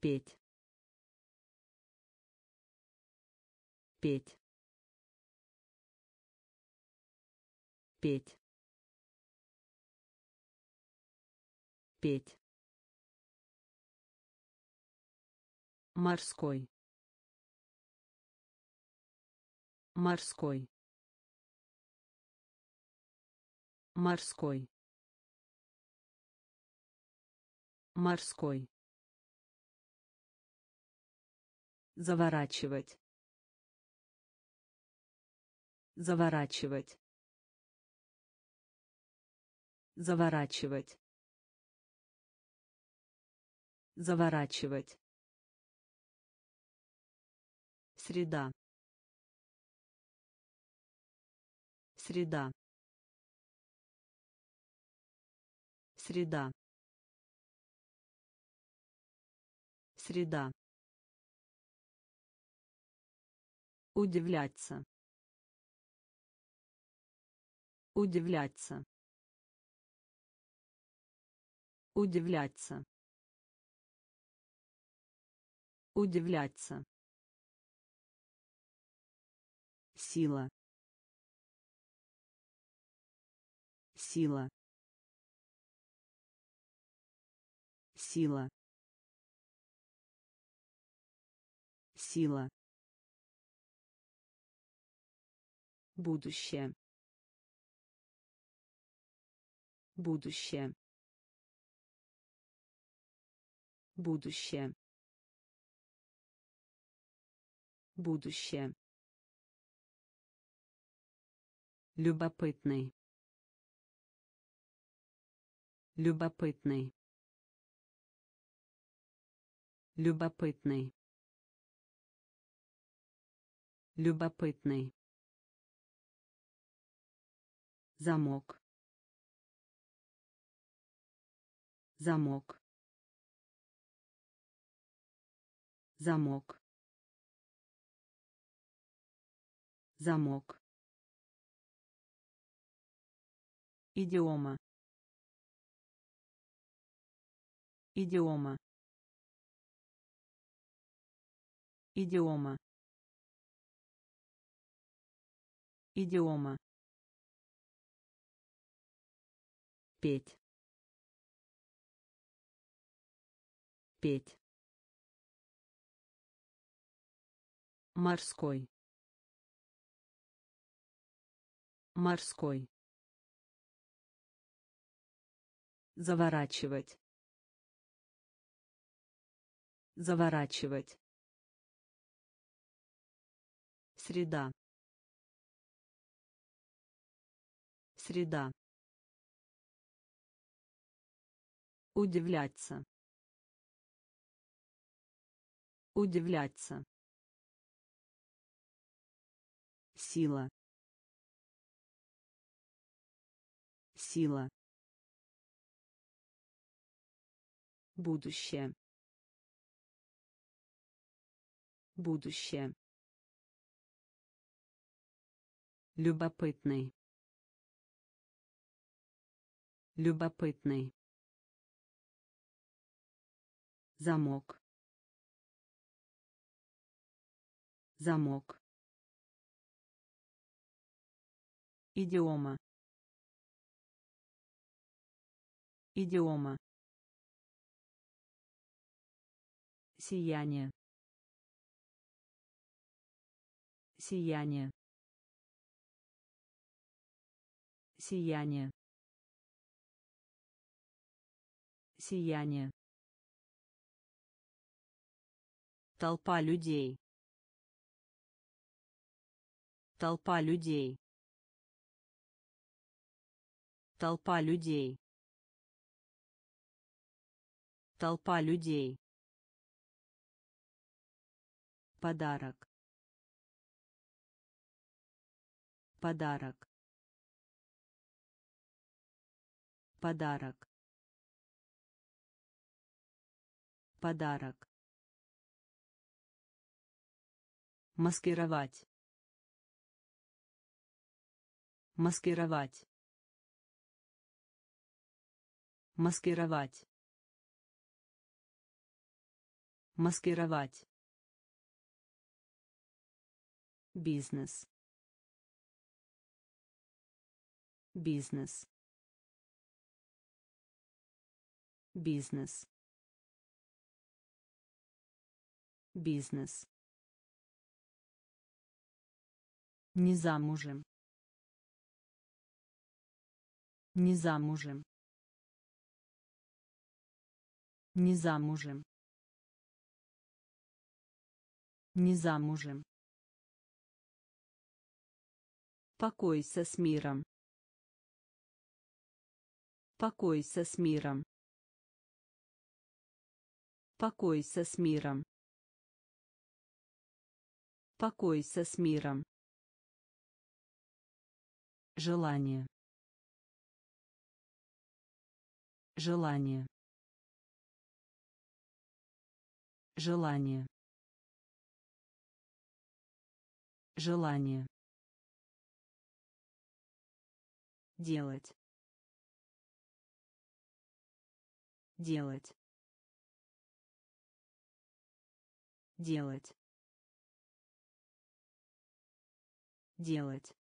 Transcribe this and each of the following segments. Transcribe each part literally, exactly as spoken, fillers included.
петь, петь, петь, петь. Морской, морской, морской, морской. Заворачивать, заворачивать, заворачивать, заворачивать. Среда, среда, среда, среда. Удивляться, удивляться, удивляться, удивляться. Сила, сила, сила, сила. Будущее, будущее, будущее, будущее. Любопытный, любопытный, любопытный, любопытный. Замок, замок, замок, замок. Идиома, идиома, идиома, идиома. Петь, петь. Морской, морской. Заворачивать, заворачивать. Среда, среда. Удивляться, удивляться. Сила, сила. Будущее, будущее. Любопытный, любопытный. Замок, замок. Идиома, идиома. Сияние, сияние, сияние, сияние. Толпа людей, толпа людей, толпа людей, толпа людей. Подарок, подарок, подарок, подарок. Маскировать, маскировать, маскировать, Маскировать. Бизнес. Бизнес. Бизнес. Бизнес. Не замужем. Не замужем. Не замужем. Не замужем. Покойся с миром. Покойся с миром. Покойся с миром. Покойся с миром. Желание. Желание. Желание. Желание. Делать. Делать. Делать. Делать.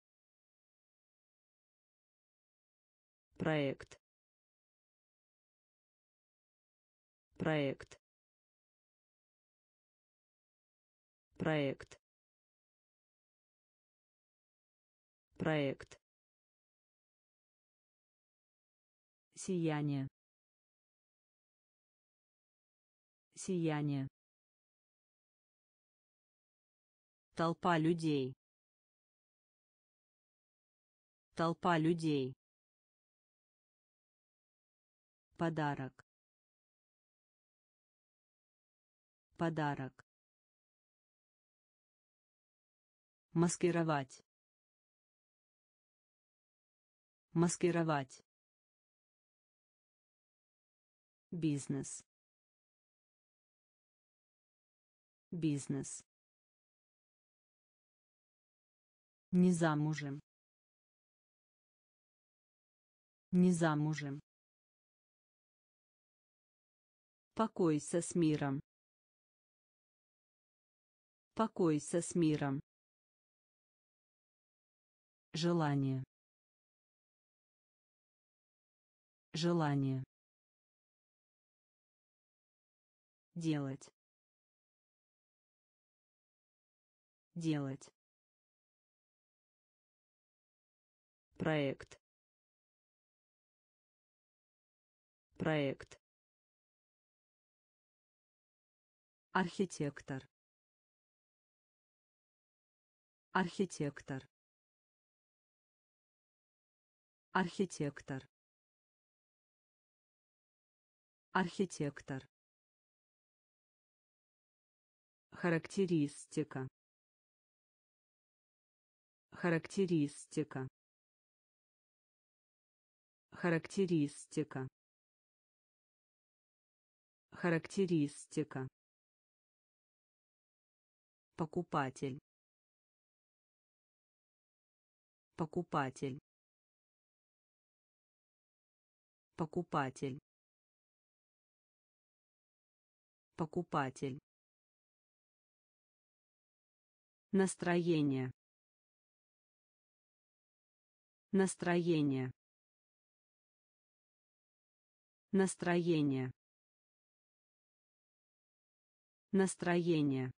Проект. Проект. Проект. Проект. Сияние. Сияние. Толпа людей. Толпа людей. Подарок. Подарок. Маскировать. Маскировать. Бизнес. Бизнес. Не замужем. Не замужем. Покойся с миром. Покойся с миром. Желание. Желание. Делать. Делать. Проект. Проект. Архитектор. Архитектор. Архитектор. Архитектор. Характеристика. Характеристика. Характеристика. Характеристика. Покупатель. Покупатель. Покупатель. Покупатель. Настроение. Настроение. Настроение. Настроение.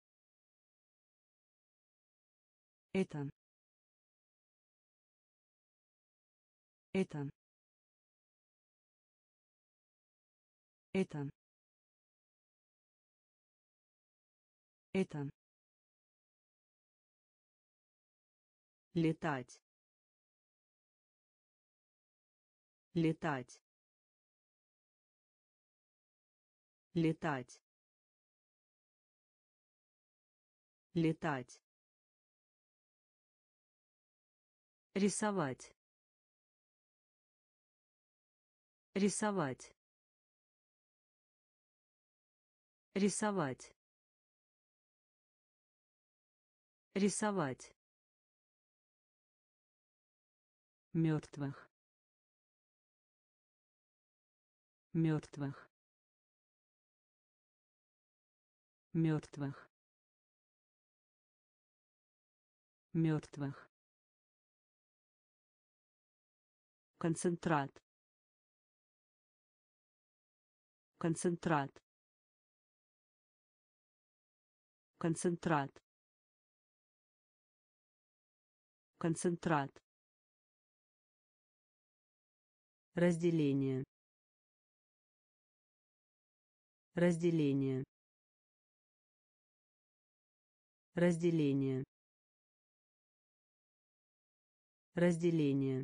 Это. Это. Это. Это. Летать. Летать. Летать. Летать. Рисовать. Рисовать. Рисовать. Рисовать. Мертвых. Мертвых. мертвых, мертвых, концентрат, концентрат, концентрат, концентрат, разделение, разделение, разделение, разделение,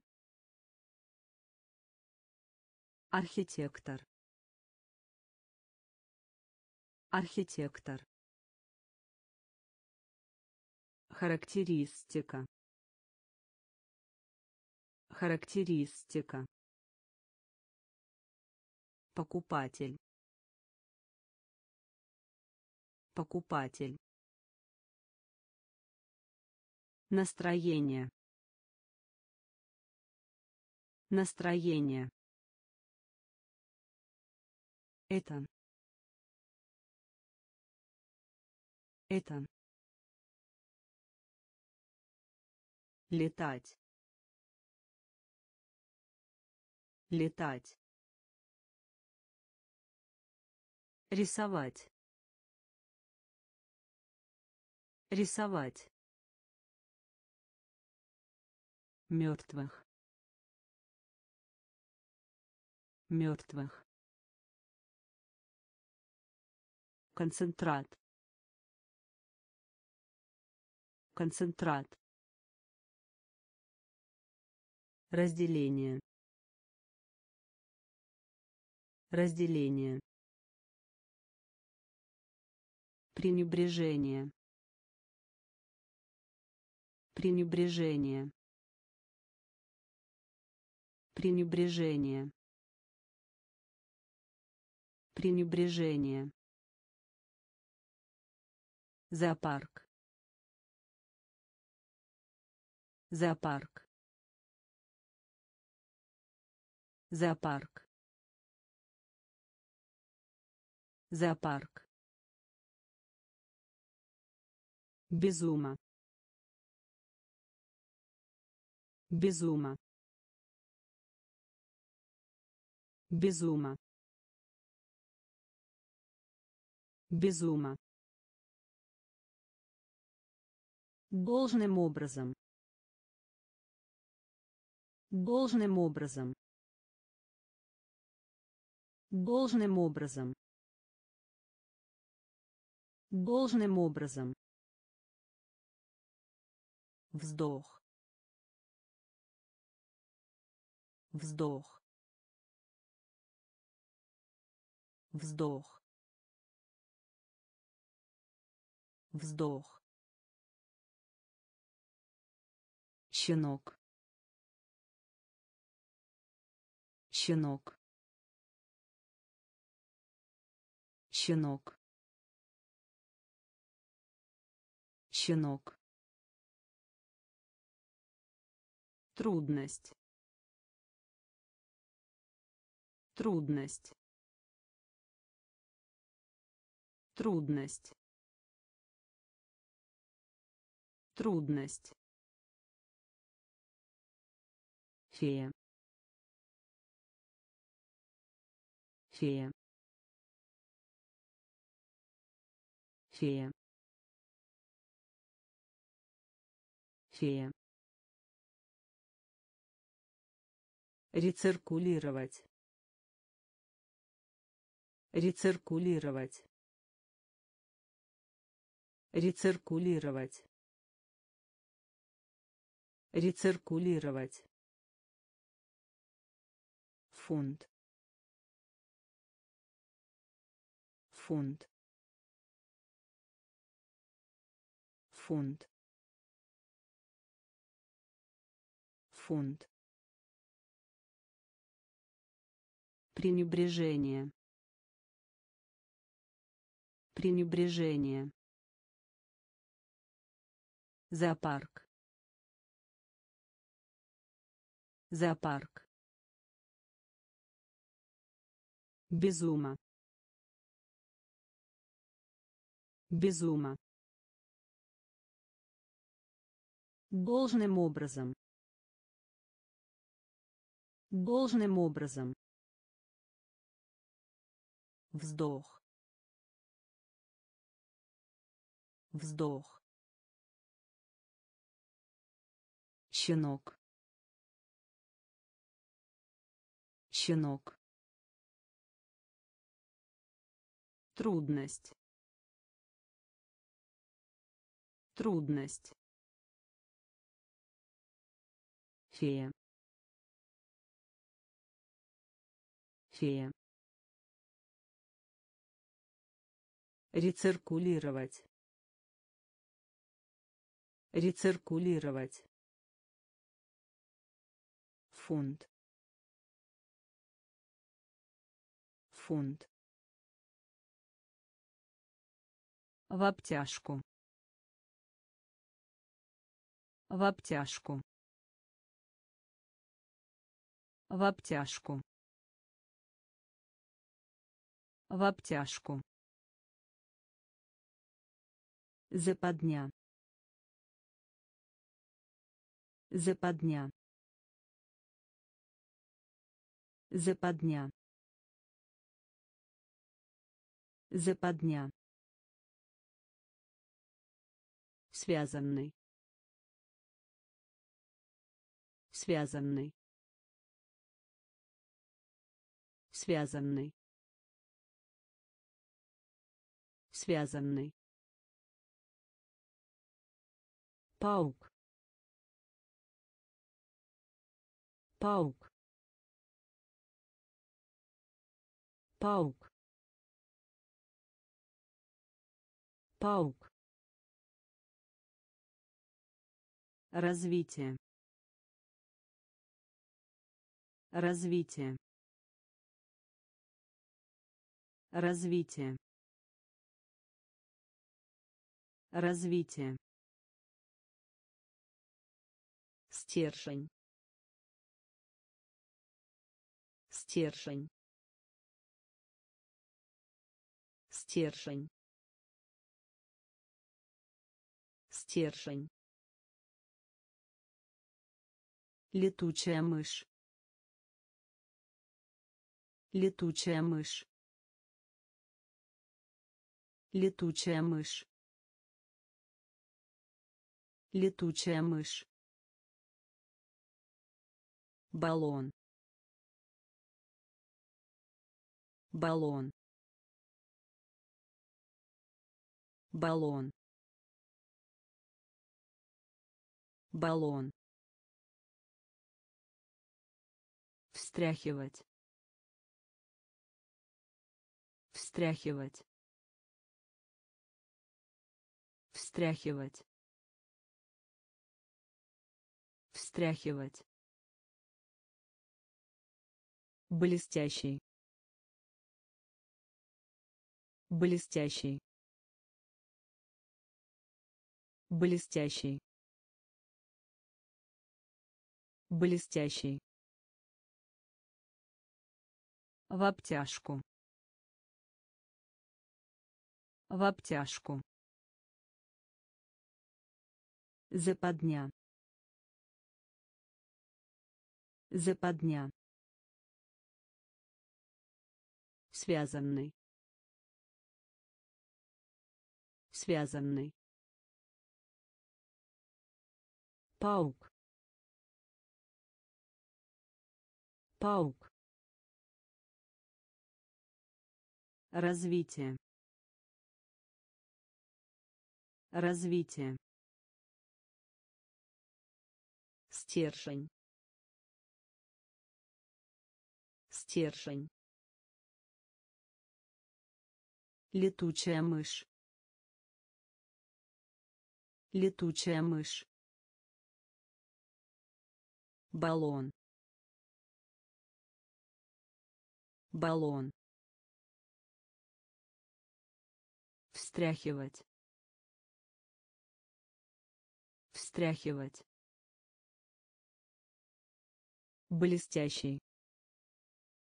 архитектор, архитектор, характеристика, характеристика, покупатель, покупатель, настроение, настроение, это, это, летать, летать, рисовать, рисовать, мертвых, мертвых, концентрат, концентрат, разделение, разделение, пренебрежение, пренебрежение, пренебрежение, пренебрежение, зоопарк, зоопарк, зоопарк, зоопарк, безума, безума, безума, безума, должным образом, должным образом, должным образом, должным образом, вздох, вздох, вздох, вздох, щенок, щенок, щенок, щенок, трудность, трудность, трудность, трудность, фея, фея, фея, фея, рециркулировать, рециркулировать, рециркулировать, рециркулировать, фунт, фунт, фунт, фунт, пренебрежение, пренебрежение, зоопарк, зоопарк, безума, Без ума. Должным образом. Должным образом. Вздох. Вздох. Щенок. Щенок. Трудность. Трудность. Фея. Фея. Рециркулировать. Рециркулировать. Фунт. Фунт. В обтяжку. В обтяжку. В обтяжку. В обтяжку. Западня. Западня. Западня. Западня. Связанный. Связанный. Связанный. Связанный. Паук. Паук. Паук. Паук. Развитие. Развитие. Развитие. Развитие. Стержень. Стержень. Стержень. Стержень. Летучая мышь. Летучая мышь. Летучая мышь. Летучая мышь. Баллон. Баллон. Баллон. Баллон. Встряхивать. Встряхивать. Встряхивать. Встряхивать. Блестящий. Блестящий. Блестящий. Блестящий. В обтяжку. В обтяжку. Западня. Западня. Связанный. Связанный. Паук. Паук. Развитие. Развитие. Стержень. Стержень. Летучая мышь. Летучая мышь. Баллон. Баллон. Встряхивать. Встряхивать. Блестящий.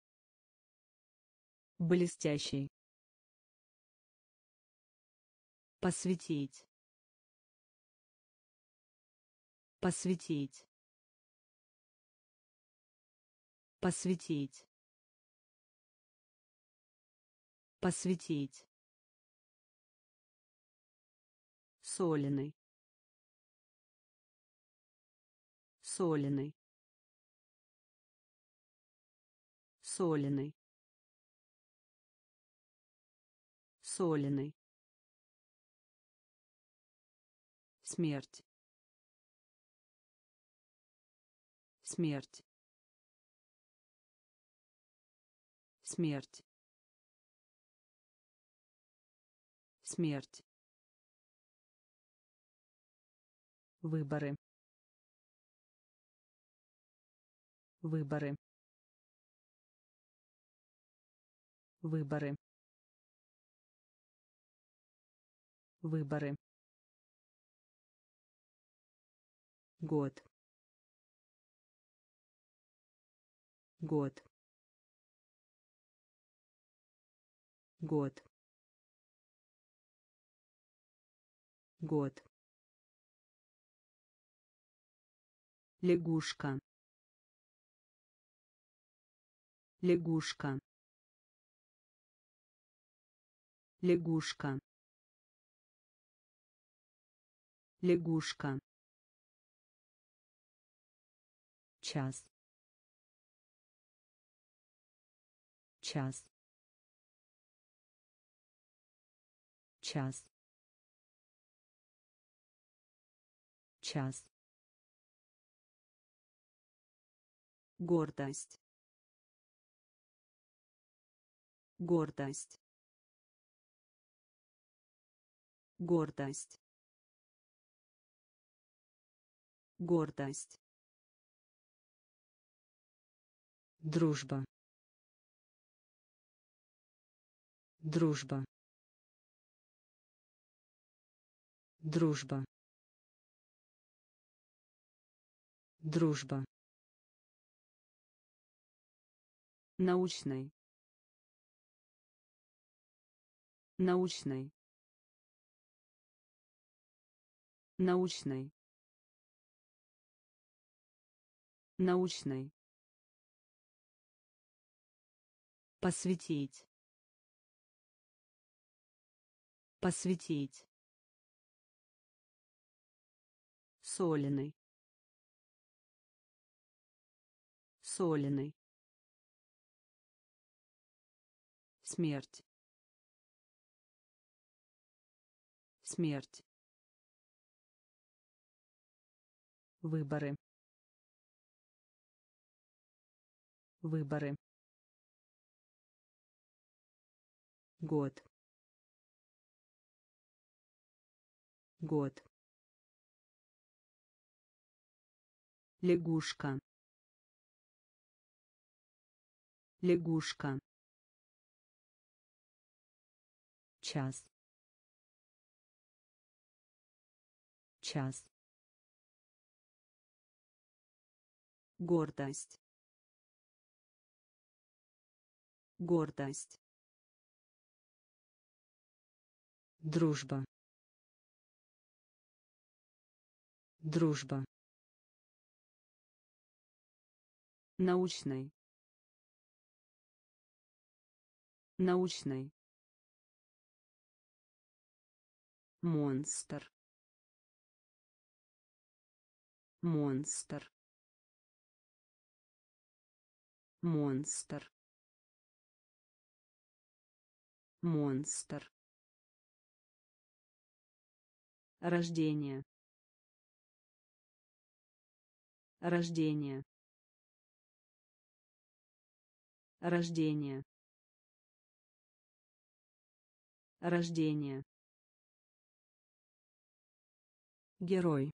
Блестящий. Посвятить. Посвятить. Посвятить. Посвятить. Соленый. Соленый. Соленый. Соленый. Смерть. Смерть. Смерть. Смерть. Выборы. Выборы. Выборы. Выборы. Год. Год. Год. Год. Лягушка. Лягушка. Лягушка. Лягушка. Час. Час. Час. Час. Гордость. Гордость. Гордость. Гордость. Дружба. Дружба. Дружба. Дружба. Научный. Научный. Научный. Научный. Посвятить. Посвятить. Соленый. Соленый. Смерть. Смерть. Выборы. Выборы. Год. Год. Лягушка. Лягушка. Час. Час. Гордость. Гордость. Дружба. Дружба. Научный. Научный. Монстр. Монстр. Монстр. Монстр. Рождение. Рождение. Рождение. Рождение. Герой.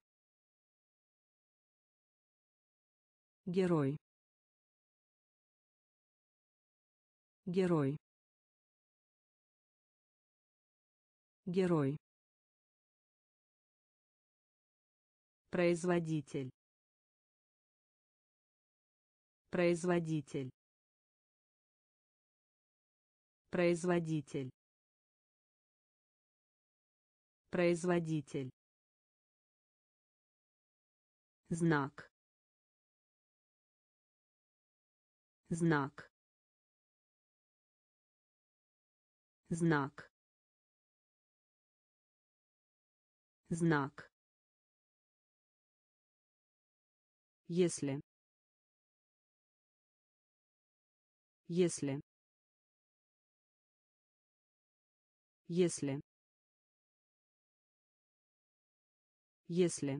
Герой. Герой. Герой. Производитель. Производитель. Производитель. Производитель. Знак. Знак. Знак. Знак. Если. Если. Если. Если.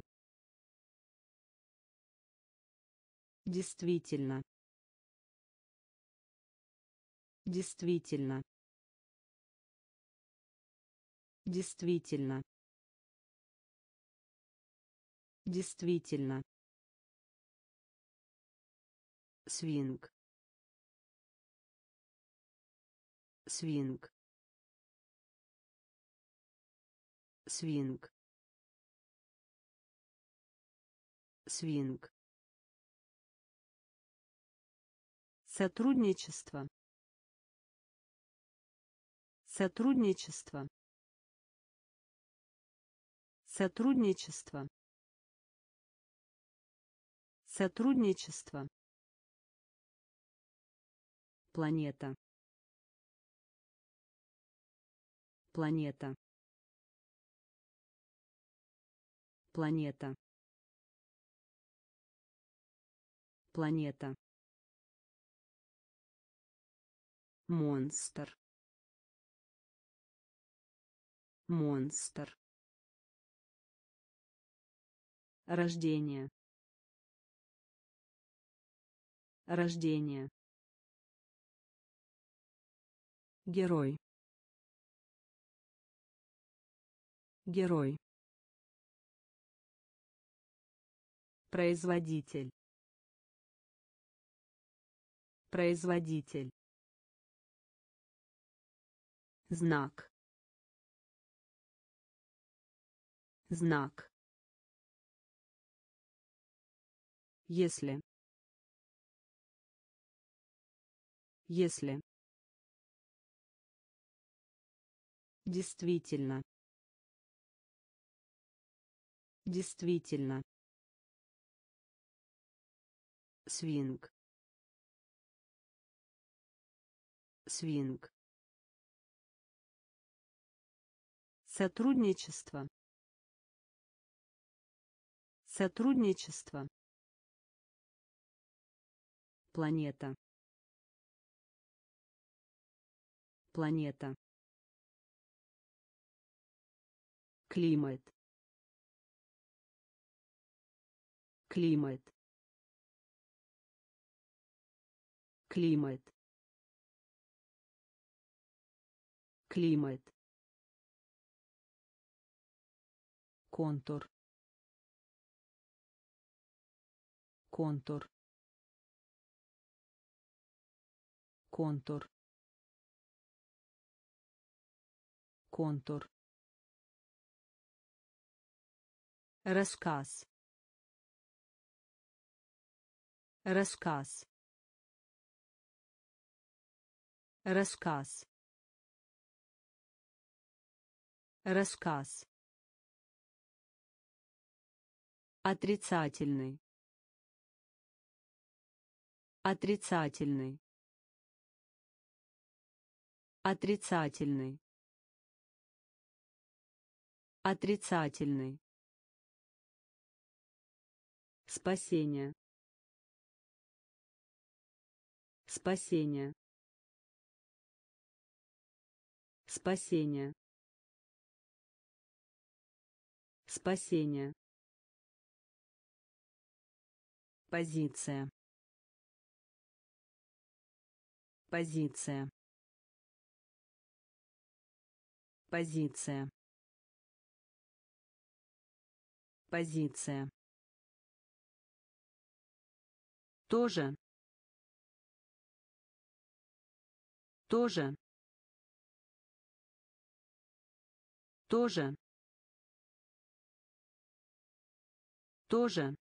Действительно. Действительно. Действительно. Действительно. Свинг. Свинг. Свинг. Свинг. Сотрудничество. Сотрудничество. Сотрудничество. Сотрудничество. Планета. Планета. Планета. Планета. Монстр. Монстр. Рождение. Рождение. Герой. Герой. Производитель. Производитель. Знак. Знак. Если. Если. Действительно. Действительно. Свинг. Свинг. Сотрудничество. Сотрудничество. Планета. Планета. Климат. Климат. Климат. Климат. Контур. Контур. Контур. Контур. Рассказ. Рассказ. Рассказ. Рассказ. Отрицательный. Отрицательный. Отрицательный. Отрицательный. Спасение. Спасение. Спасение. Спасение. Позиция. Позиция. Позиция. Позиция. Тоже. Тоже. Тоже. Тоже.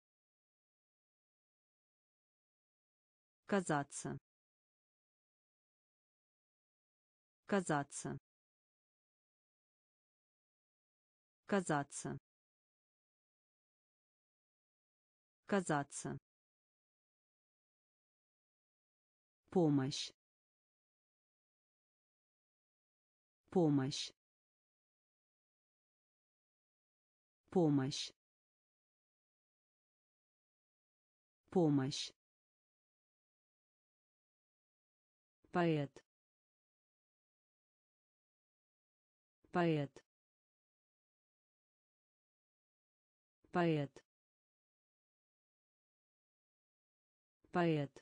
Казаться. Казаться. казаться, казаться, помощь, помощь, помощь, помощь, поэт, поэт, поэт, поэт,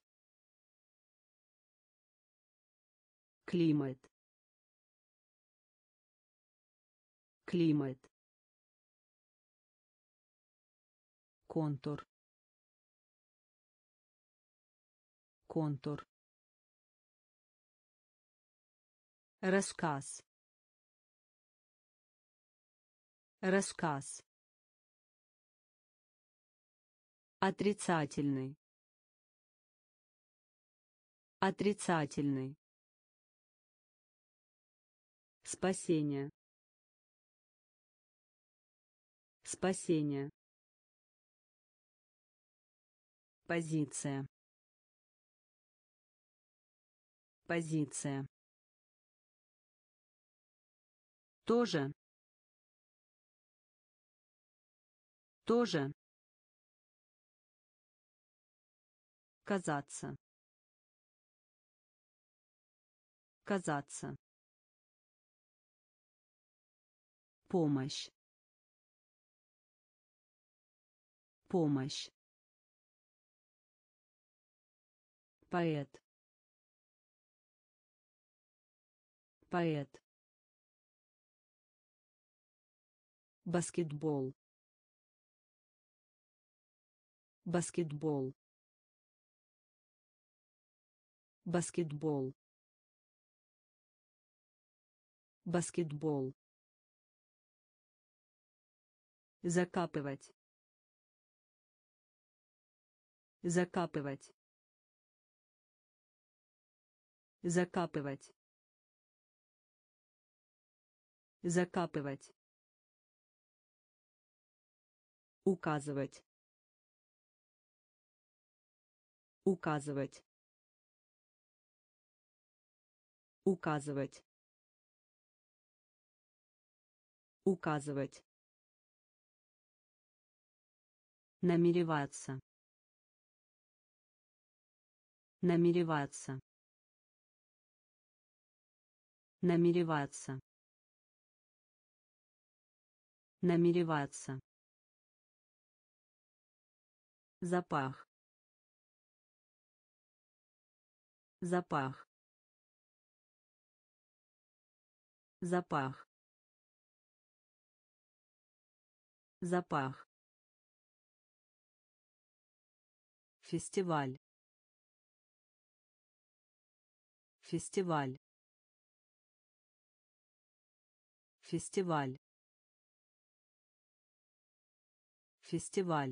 климат, климат, контур, контур, рассказ, рассказ, отрицательный, отрицательный, спасение, спасение, позиция, позиция, тоже, тоже, казаться, казаться, помощь, помощь, поэт, поэт, баскетбол, баскетбол, баскетбол, баскетбол, закапывать, закапывать, закапывать, закапывать, указывать, указывать, указывать, указывать, намереваться, намереваться, намереваться, намереваться, запах, запах, запах, запах, фестиваль, фестиваль, фестиваль, фестиваль,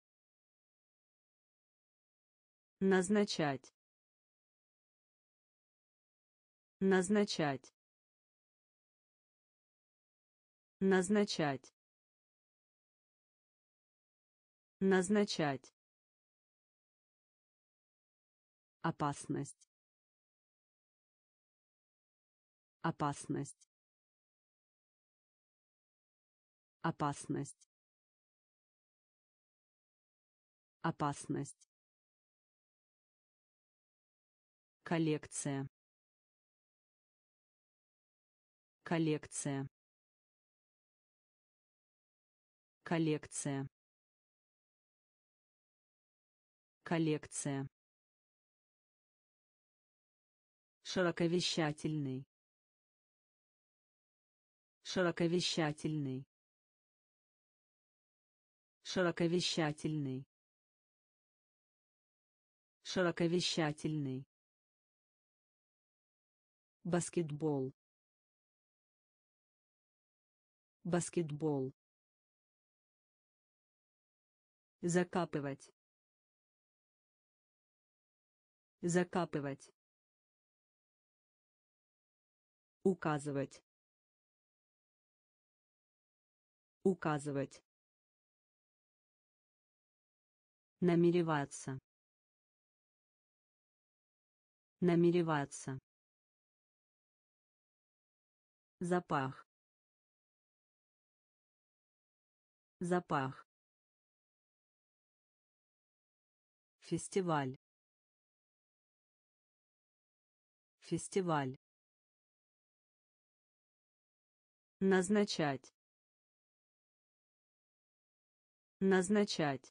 назначать, назначать, назначать, назначать, опасность, опасность, опасность, опасность, коллекция, коллекция, коллекция, коллекция, широковещательный, широковещательный, широковещательный, широковещательный, баскетбол, баскетбол, закапывать, закапывать, указывать, указывать, намереваться, намереваться, запах, запах, фестиваль, фестиваль, назначать, назначать,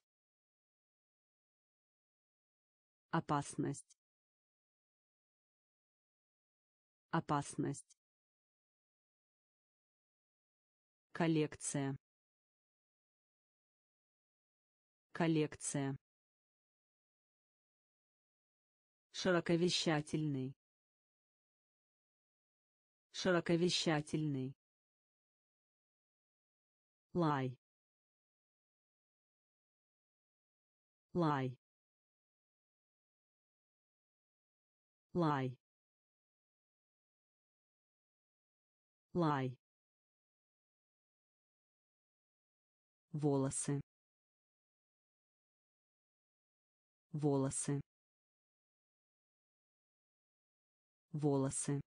опасность, опасность, коллекция, коллекция, широковещательный, широковещательный, лай, лай, лай, лай, волосы, волосы, волосы,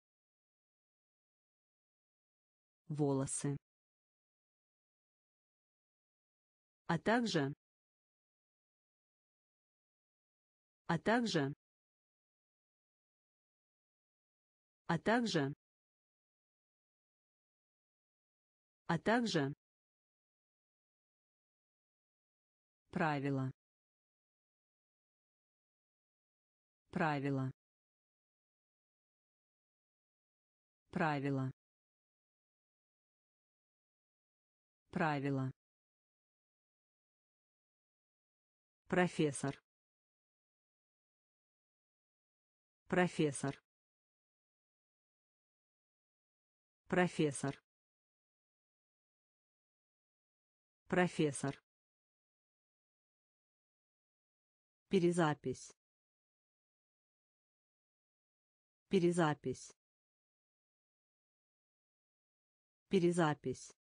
волосы, а также, а также, а также, а также, правила, правила, правила, правила, профессор, профессор, профессор, профессор, перезапись, перезапись, перезапись,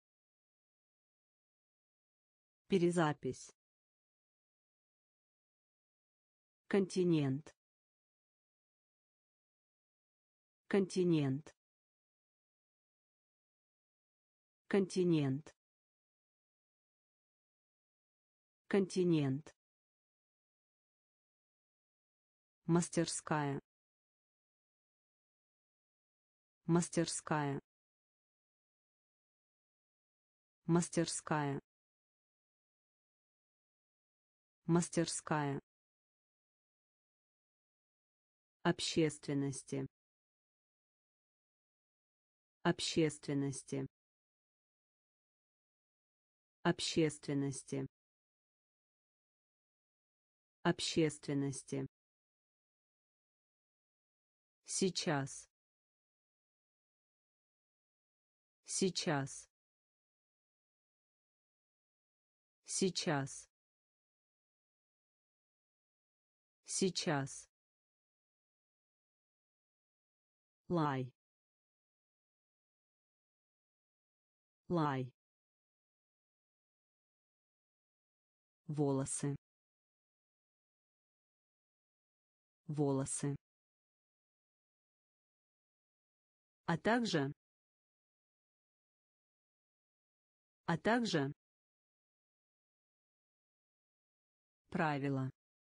перезапись, континент, континент, континент, континент, мастерская, мастерская, мастерская, мастерская, общественности, общественности, общественности, общественности, сейчас, сейчас, сейчас, сейчас, лай, лай, волосы, волосы, а также, а также, правила,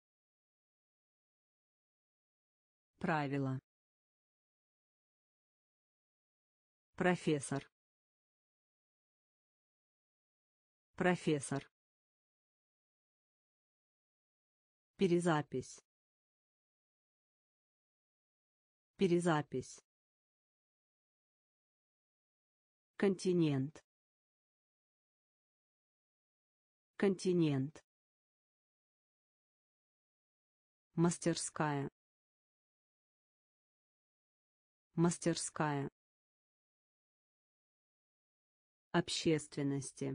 правила, профессор, профессор, перезапись, перезапись, континент, континент, мастерская, мастерская, общественности,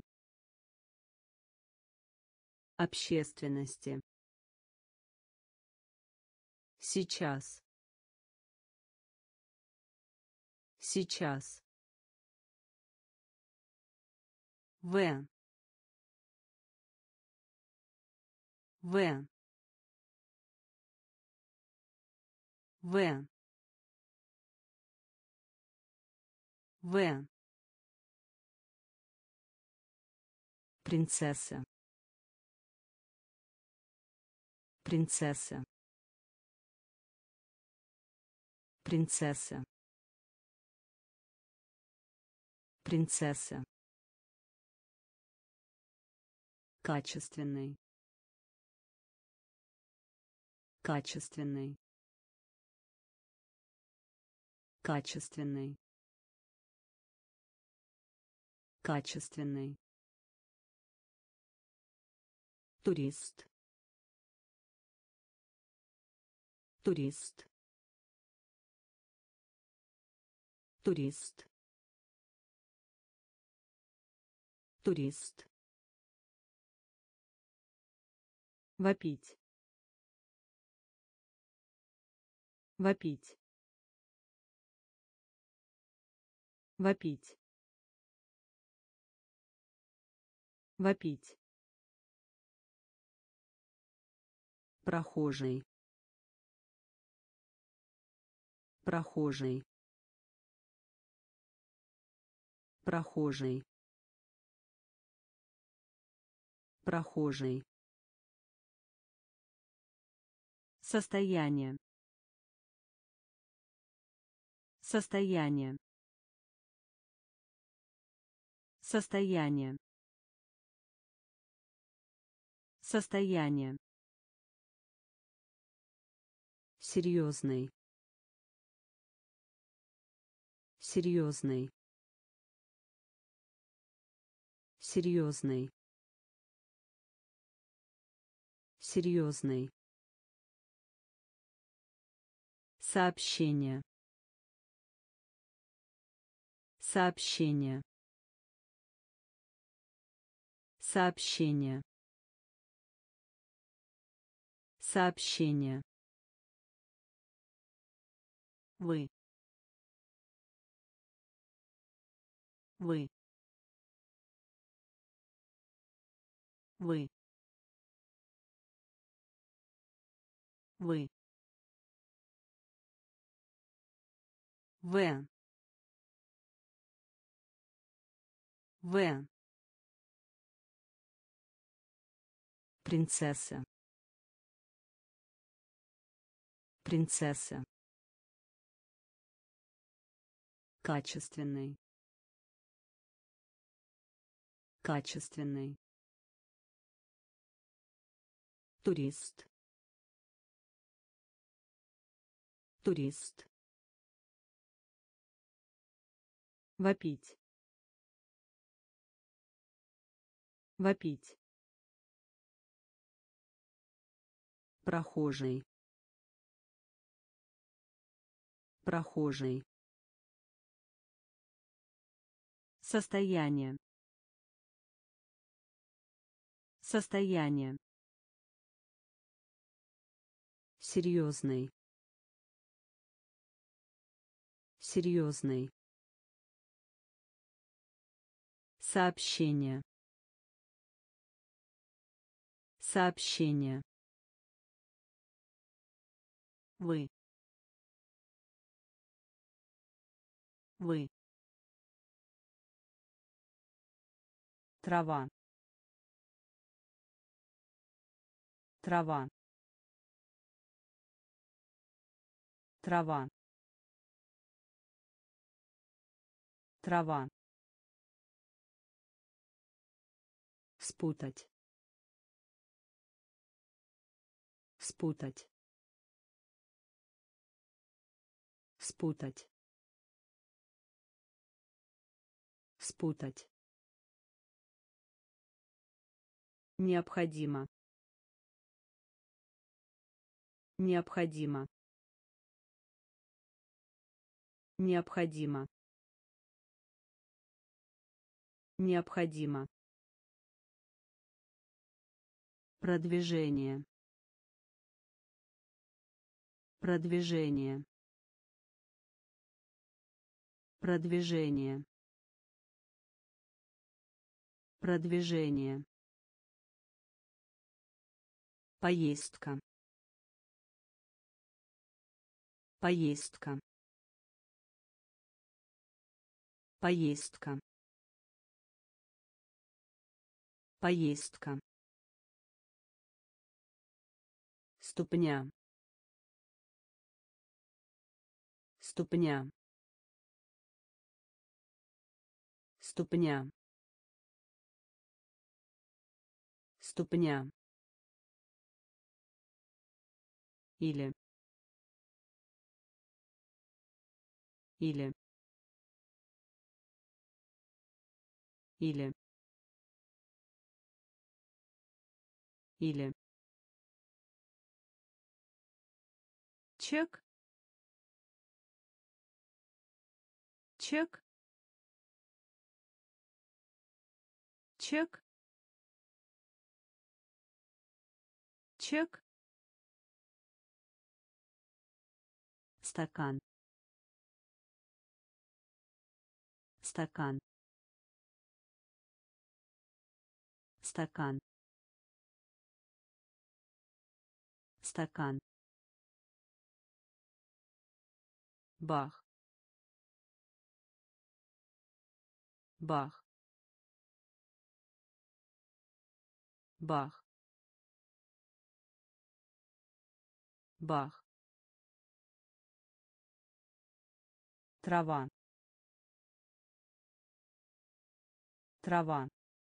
общественности, сейчас, сейчас, В. В. В. В. Принцесса. Принцесса. Принцесса. Принцесса. Качественный. Качественный. Качественный. Качественный. Турист. Турист. Турист. Турист. Вопить. Вопить. Вопить. Вопить. Прохожий. Прохожий. Прохожий. Прохожий. Состояние. Состояние. Состояние. Состояние. Серьезный. Серьезный. Серьезный. Серьезный. Сообщение. Сообщение. Сообщение. Сообщение. Вы. Вы. Вы. Вы. В. В. Принцесса. Принцесса. Качественный. Качественный. Турист. Турист. Вопить. Вопить. Прохожий. Прохожий. Состояние. Состояние. Серьезный. Серьезный. Сообщение. Сообщение. Вы. Вы. Трава. Трава. Трава. Трава. Спутать. Спутать. Спутать. Спутать. Необходимо. Необходимо. Необходимо. Необходимо. Продвижение. Продвижение. Продвижение. Продвижение. Поездка. Поездка. Поездка. Поездка. Ступня. Ступня. Ступня. Ступня. Или. Или. Или. Или. Чек. Чек. Чек. Чек. Стакан. Стакан. Стакан. Стакан. Бах. Бах. Бах. Бах. Трава. Трава.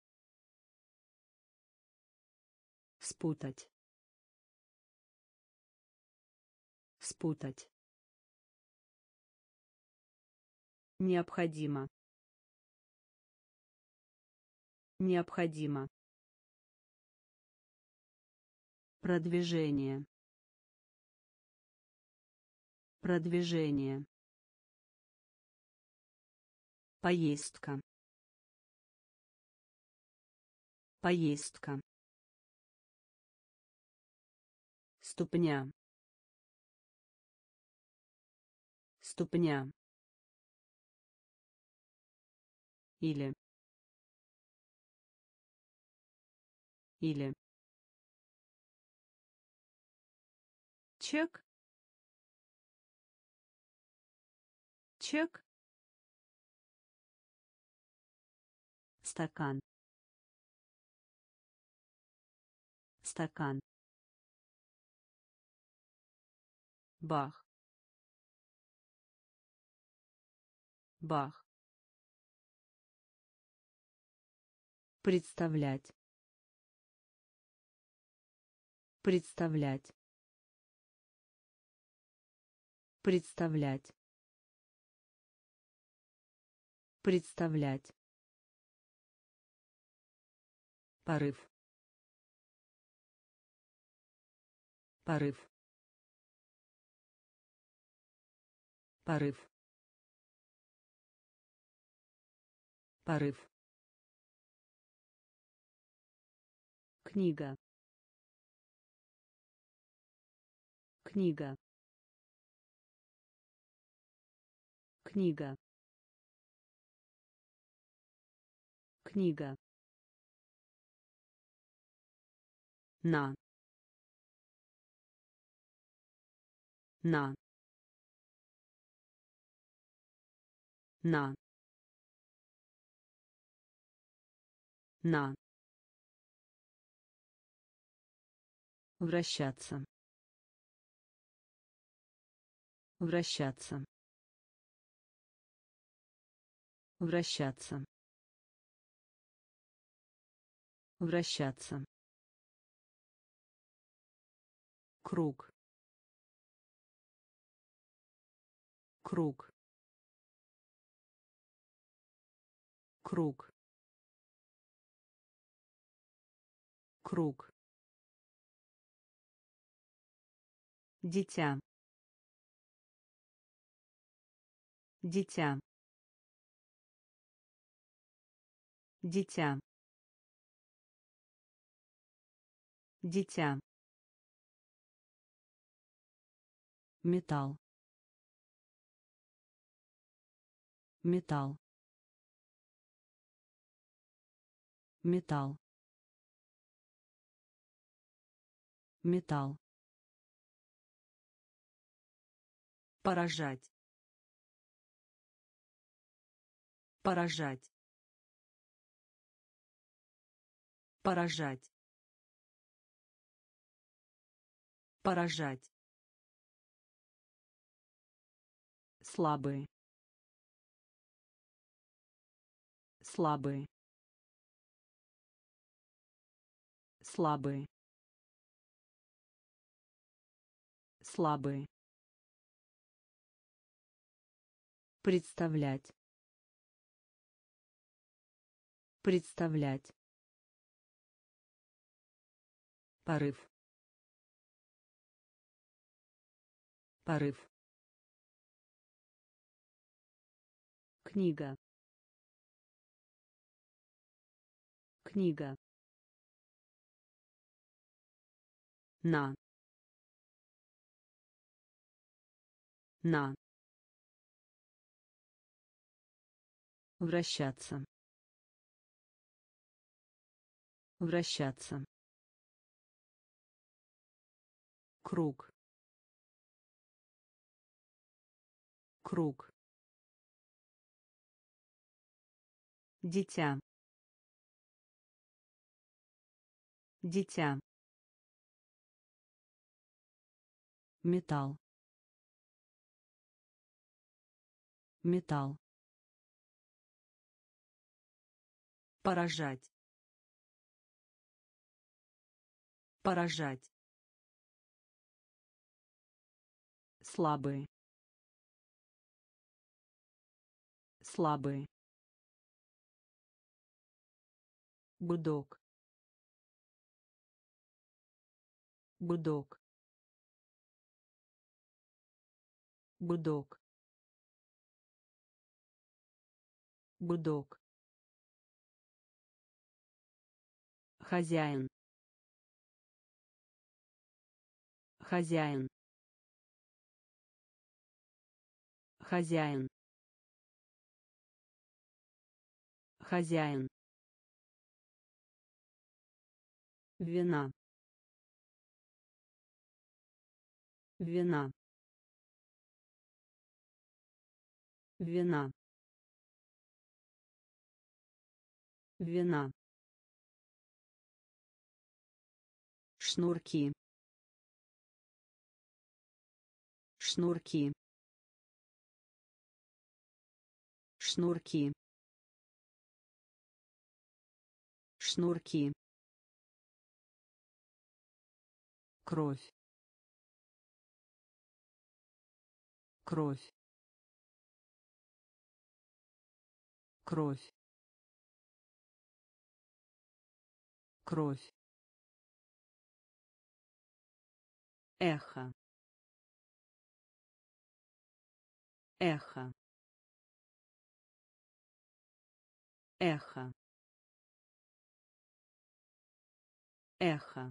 Спутать. Спутать. Необходимо. Необходимо. Продвижение. Продвижение. Поездка. Поездка. Ступня. Ступня. Или. Или. Чек. Чек. Стакан. Стакан. Бах. Бах. Представлять. Представлять. Представлять. Представлять. Порыв. Порыв. Порыв. Порыв. Книга. Книга. Книга. Книга. На. На. На. На. Вращаться. Вращаться. Вращаться. Вращаться. Круг. Круг. Круг. Круг. Дитя. Дитя. Дитя. Дитя. Металл. Металл. металл, металл, поражать, поражать, поражать, поражать, слабый, слабый, слабый, слабый, представлять, представлять, порыв, порыв, книга, книга, на, на, вращаться, вращаться, круг, круг, дитя, дитя, металл, металл, поражать, поражать, слабый, слабый, гудок, гудок, гудок, гудок, хозяин, хозяин, хозяин, хозяин, вина, вина, вина, вина, шнурки, шнурки, шнурки, шнурки, кровь, кровь, кровь, кровь, эхо, эхо, эхо, эхо,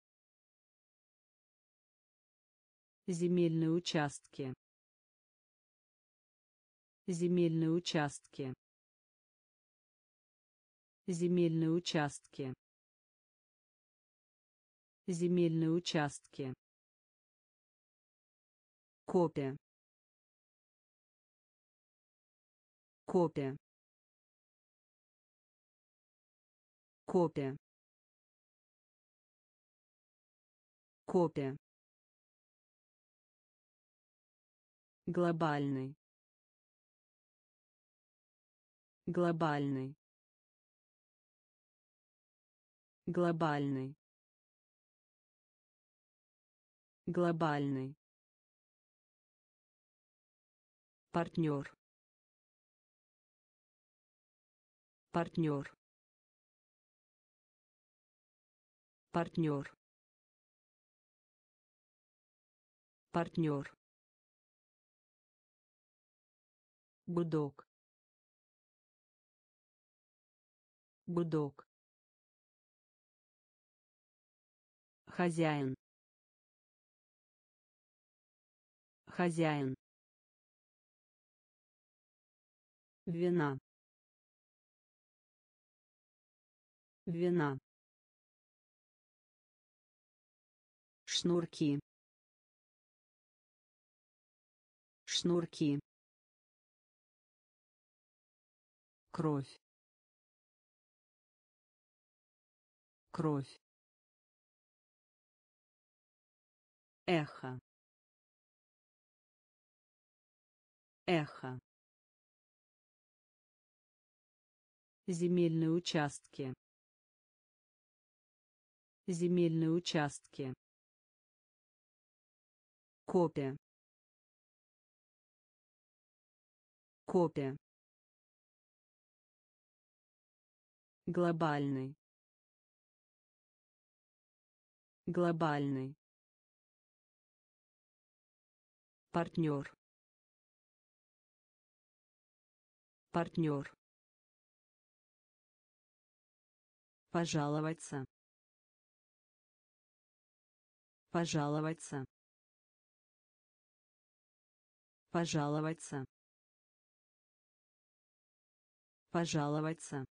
земельные участки, земельные участки, земельные участки, земельные участки, копия, копия, копия, копия, глобальный, глобальный, глобальный, глобальный, партнер, партнер, партнер, партнер, гудок, гудок, хозяин, хозяин, вина, вина, шнурки, шнурки, кровь, кровь, эхо, эхо, земельные участки, земельные участки, копия, копия, глобальный, глобальный, партнер, партнер, пожаловаться, пожаловаться, пожаловаться, пожаловаться,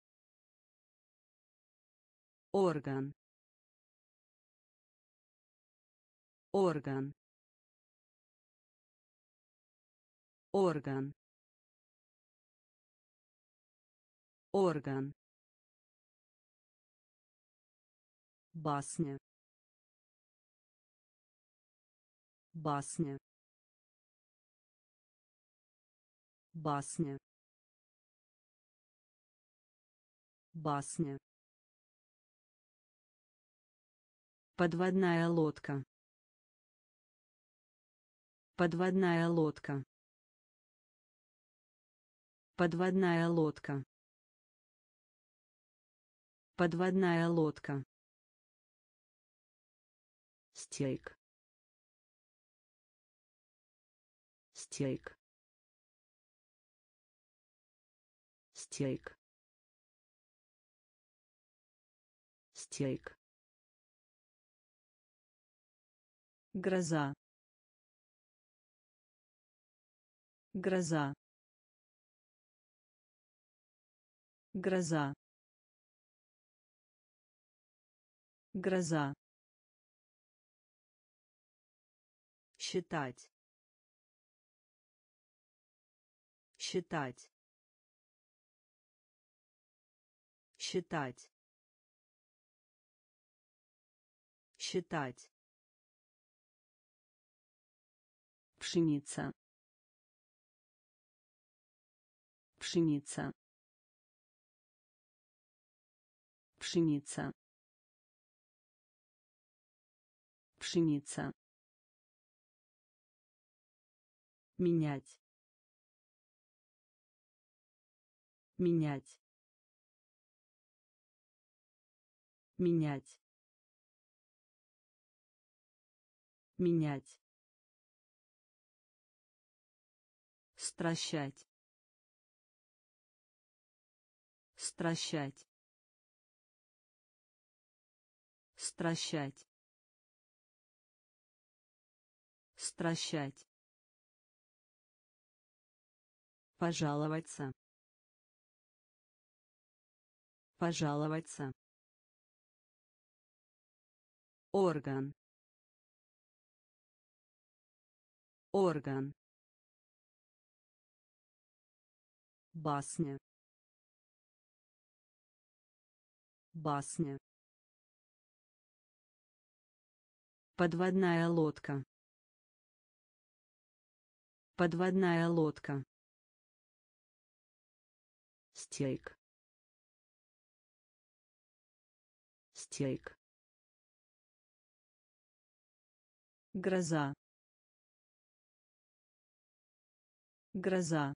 орган, орган, орган, орган, басня, басня, басня, басня, подводная лодка, подводная лодка, подводная лодка, подводная лодка, стейк, стейк, стейк, стейк, гроза, гроза, гроза, гроза, считать, считать, считать, считать, пшеница, пшеница, пшеница, пшеница, менять, менять, менять, менять, стращать, стращать, стращать, стращать, пожаловаться, пожаловаться, орган, орган, басня, басня, подводная лодка, подводная лодка, стейк, стейк, гроза, гроза,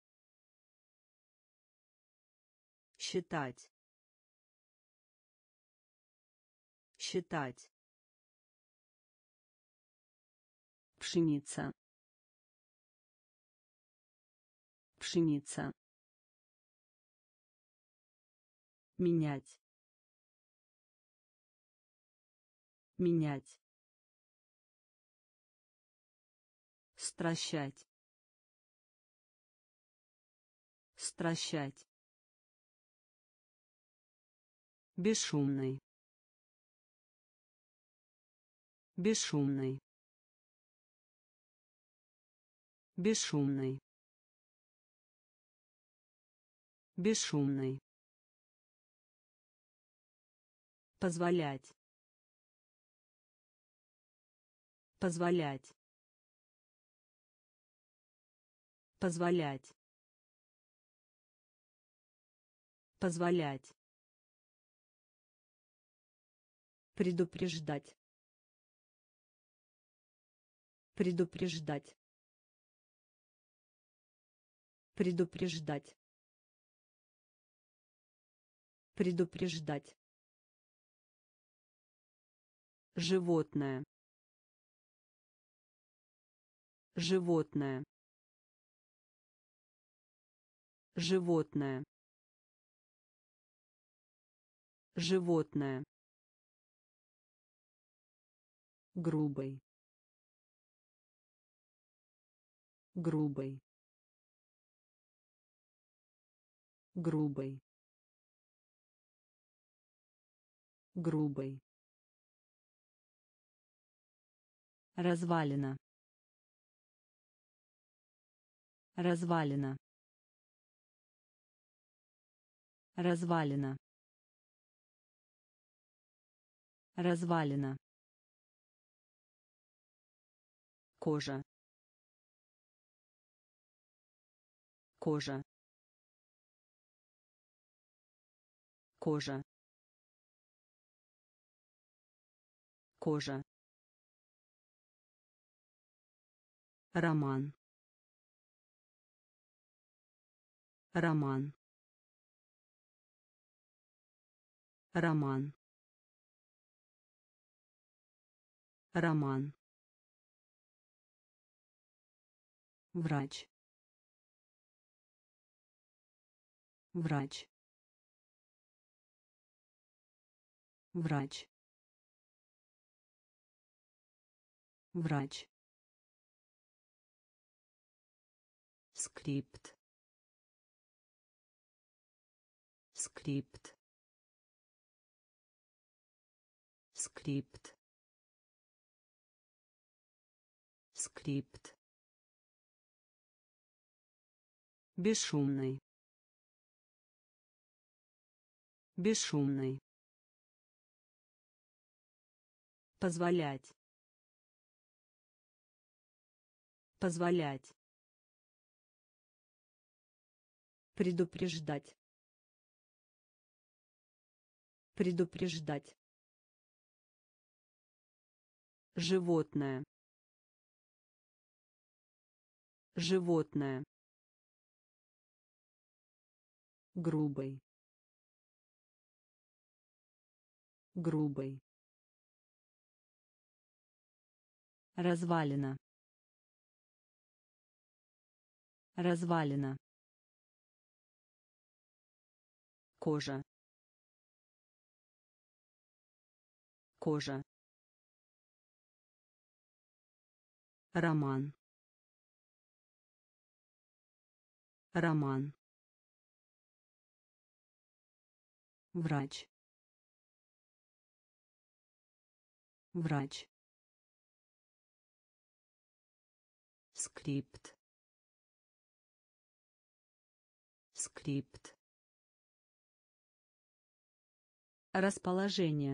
считать, считать, пшеница, пшеница, менять, менять, стращать, стращать, Бесшумный. Бесшумный. Бесшумный. Бесшумный. Позволять. Позволять. Позволять. Позволять. Предупреждать. Предупреждать. Предупреждать. Предупреждать. Животное. Животное. Животное. Животное. Грубый. Грубый. Грубый. Грубый. Развалина. Развалина. Развалина. Развалина. Кожа. Кожа. Кожа. Кожа. Роман. Роман. Роман. Роман. Врач. Врач. Врач. Врач. Скрипт. Скрипт. Скрипт. Скрипт. Бесшумный. Бесшумный. Позволять. Позволять. Предупреждать. Предупреждать. Животное. Животное. Грубый. Грубый. Развалина. Развалина. Кожа. Кожа. Роман. Роман. Врач. Врач. Скрипт. Скрипт. Расположение.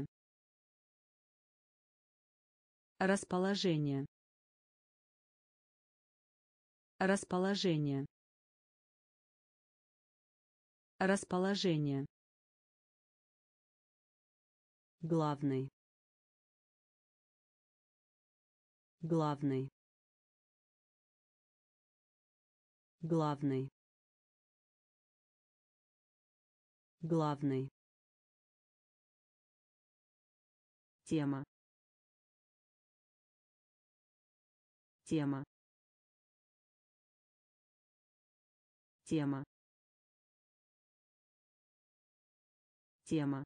Расположение. Расположение. Расположение. Главный. Главный. Главный. Главный. Тема. Тема. Тема. Тема.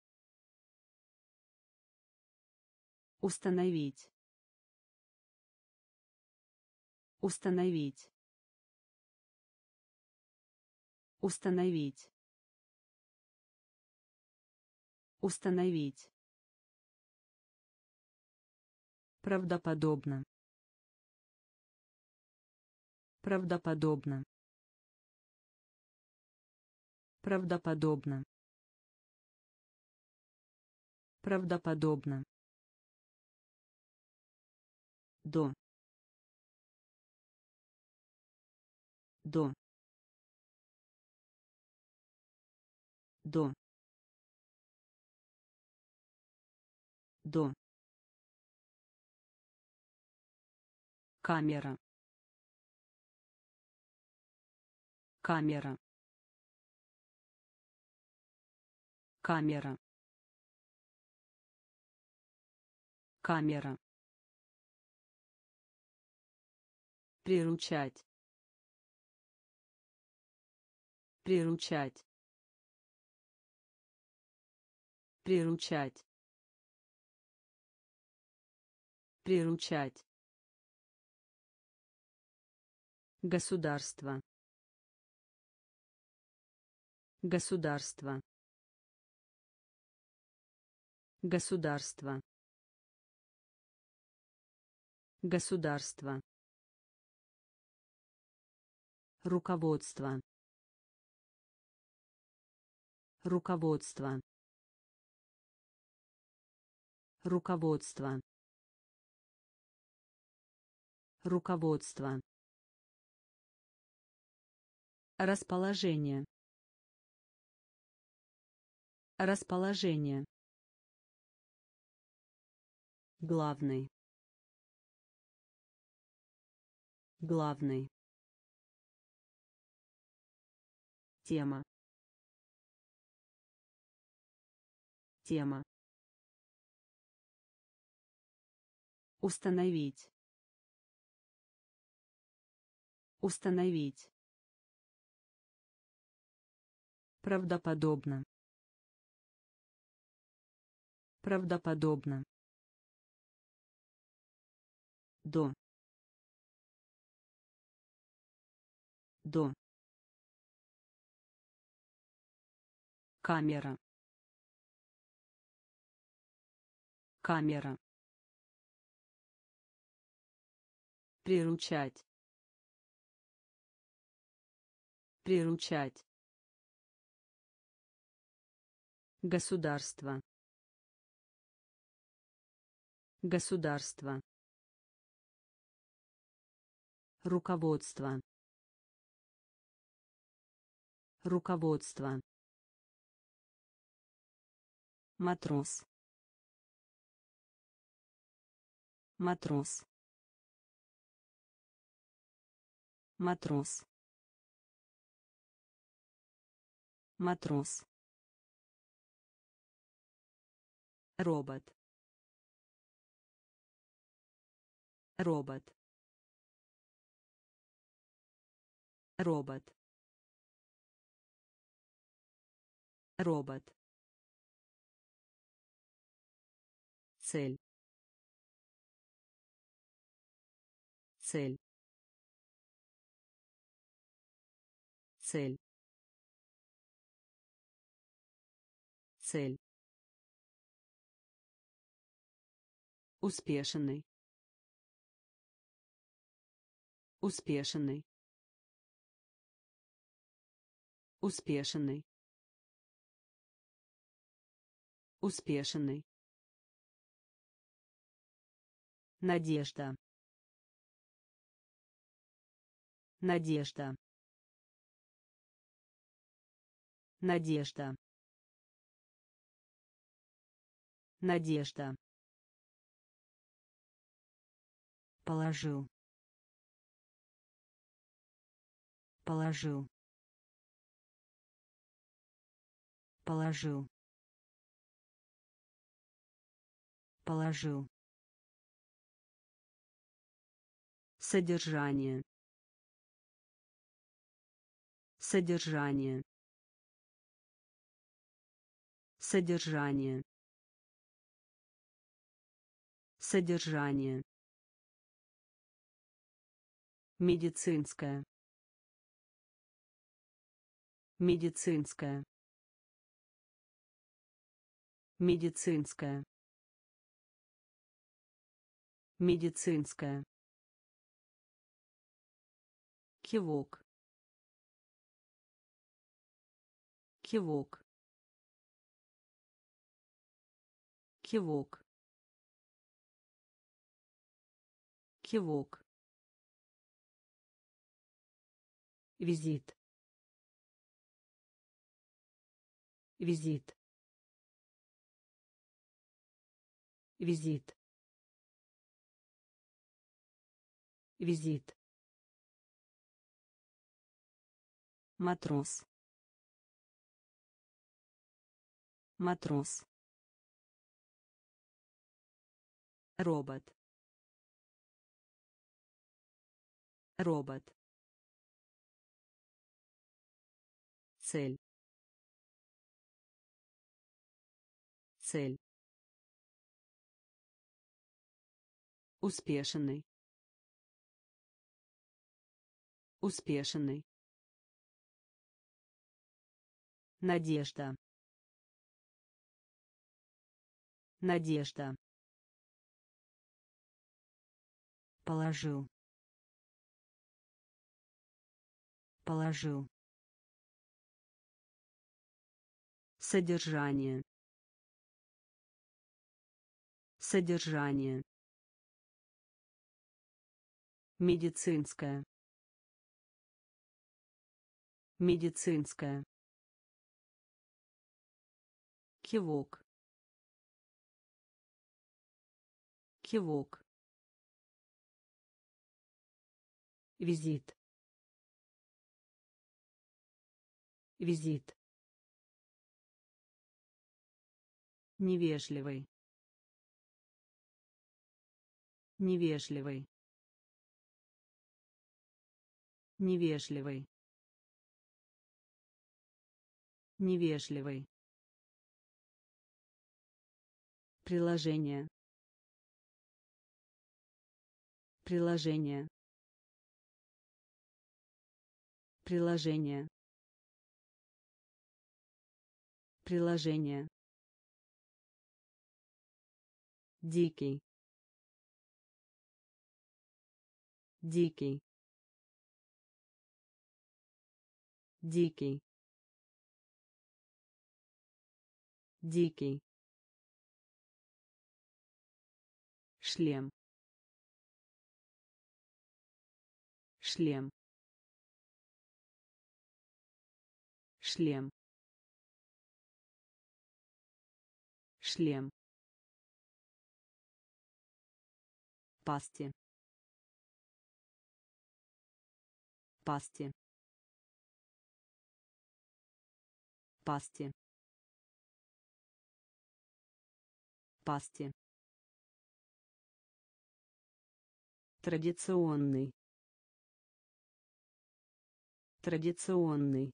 Установить. Установить. Установить. Установить. Правдоподобно. Правдоподобно. Правдоподобно. Правдоподобно. До. До. До. До. Камера. Камера. Камера. Камера. Приручать. Приручать. Приручать. Приручать. Государство. Государство. Государство. Государство. Руководство. Руководство. Руководство. Руководство. Расположение. Расположение. Главный. Главный. Тема. Тема. Установить. Установить. Правдоподобно. Правдоподобно. До. До. Камера. Камера. Приручать. Приручать. Государство. Государство. Руководство. Руководство. Матрос. Матрос. Матрос. Матрос. Робот. Робот. Робот. Робот. Цель. Цель. Цель. Цель. Успешный. Успешный. Успешный. Успешный. Надежда. Надежда. Надежда. Надежда. Положил. Положил. Положил. Положил. Содержание. Содержание. Содержание. Содержание. Медицинская. Медицинская. медицинская, медицинская, кивок, кивок, кивок, кивок, визит, визит, визит, визит, матрос, матрос, робот, робот, цель, цель, успешный, успешный, надежда, надежда, положил, положил, содержание, содержание, медицинская, медицинская, кивок, кивок, визит, визит, невежливый, невежливый, невежливый, невежливый, приложение, приложение, приложение, приложение, дикий, дикий, дикий, дикий, шлем, шлем, шлем, шлем, пасти, пасти, пасти, пасти, традиционный, традиционный,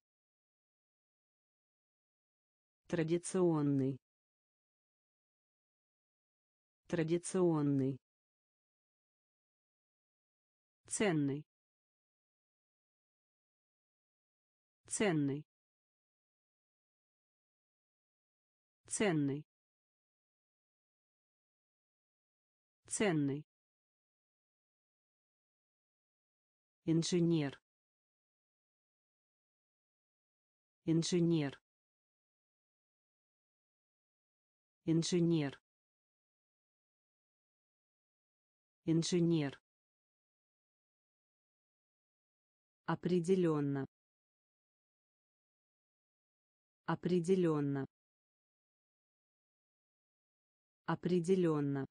традиционный, традиционный, ценный, ценный, ценный, ценный, инженер, инженер, инженер, инженер, определенно, определенно, определенно,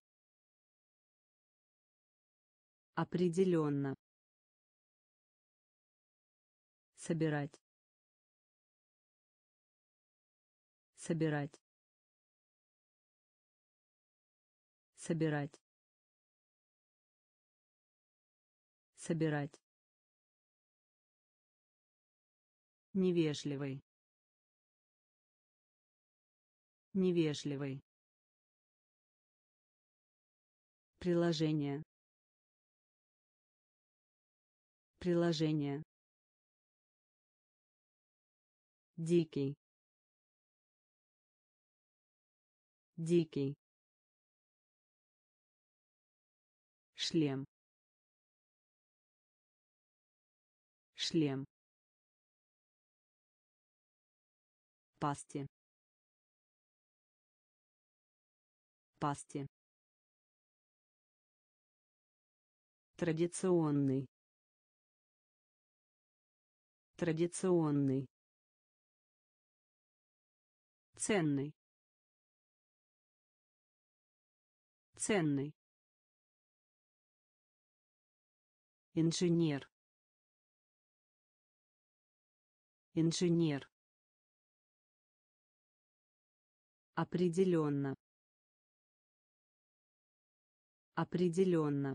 определенно, собирать, собирать, собирать, собирать, невежливый, невежливый, приложение, приложение, дикий, Дикий. Шлем. Шлем. Пасти. Пасти. Традиционный. Традиционный. Ценный. Ценный. Инженер. Инженер. Определенно. Определенно.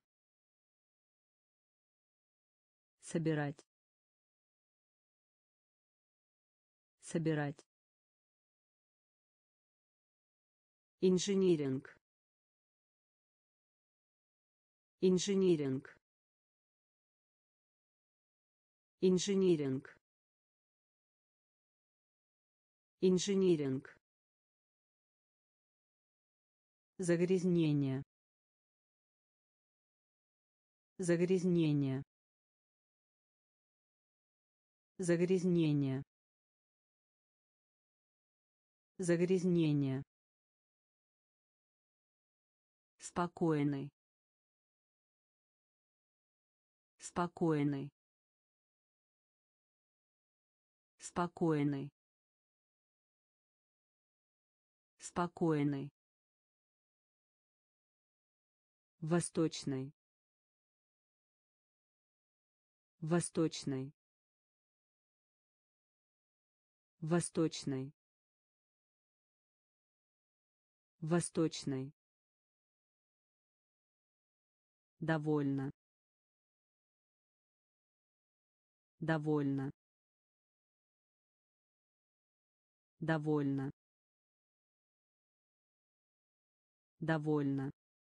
Собирать. Собирать. Инжиниринг. Инжиниринг. Инжиниринг. Инжиниринг. Загрязнение. Загрязнение. Загрязнение. Загрязнение. Спокойный. Спокойный. Спокойный. Спокойный. Восточный. Восточный. Восточный. Восточный. Довольно. Довольно. Довольно. Довольно.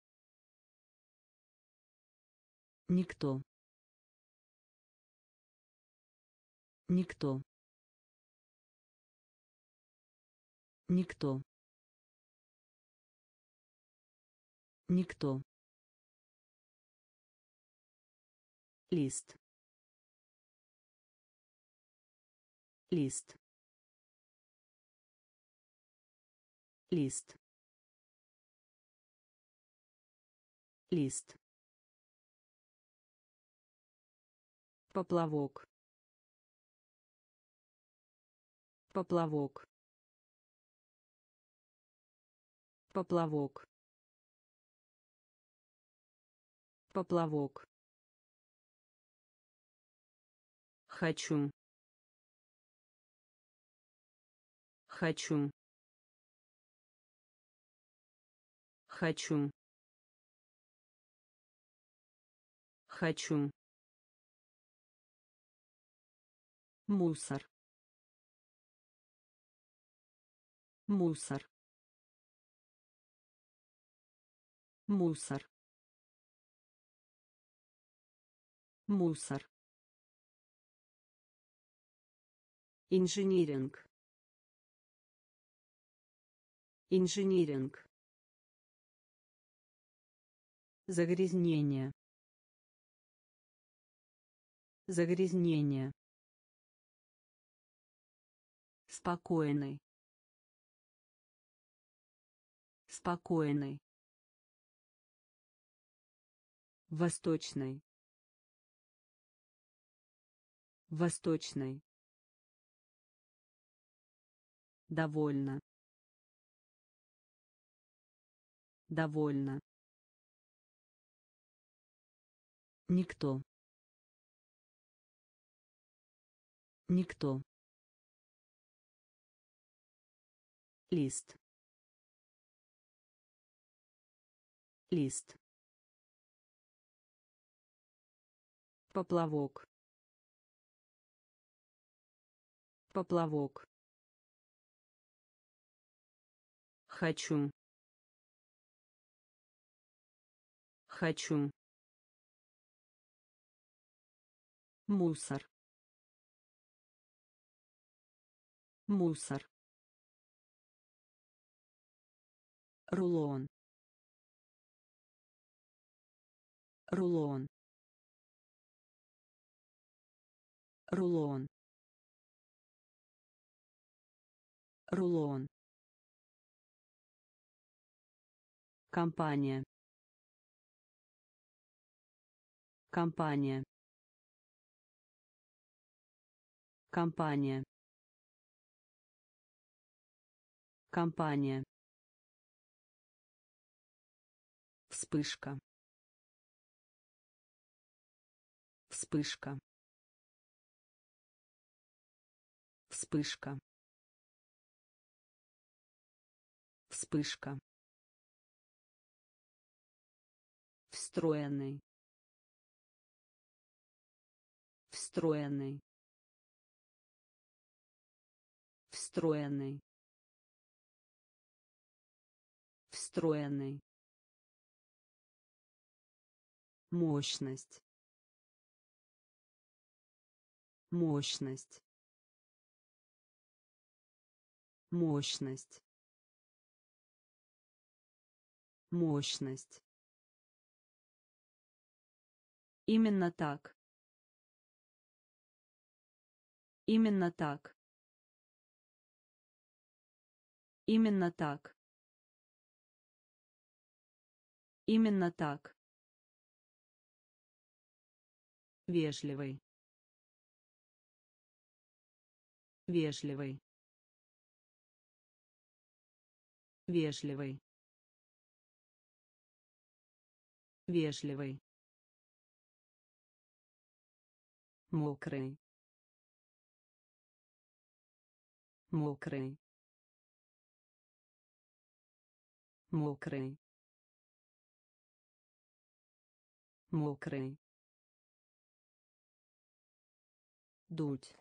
Никто. Никто. Никто. Никто. Лист. Лист. Лист. Лист. Поплавок. Поплавок. Поплавок. Поплавок. Хочу. Хочу. Хочу. Хочу. Мусор. Мусор. Мусор. Мусор. Инжиниринг. Инжиниринг. Загрязнение. Загрязнение. Спокойный. Спокойный. Восточный. Восточный. Довольно. Довольно. Никто. Никто. Лист. Лист. Поплавок. Поплавок. Хочу. Хочу. Мусор. Мусор. рулон, рулон, рулон, рулон, компания, компания, компания, компания, вспышка, вспышка, вспышка, вспышка, встроенный, встроенный, встроенный, встроенный, мощность, мощность, мощность, мощность. Именно так. Именно так. Именно так. Именно так. Вежливый. Вежливый. Вежливый. Вежливый. Мокрый. Мокрый. Мокрый. Мокрый. Дуть.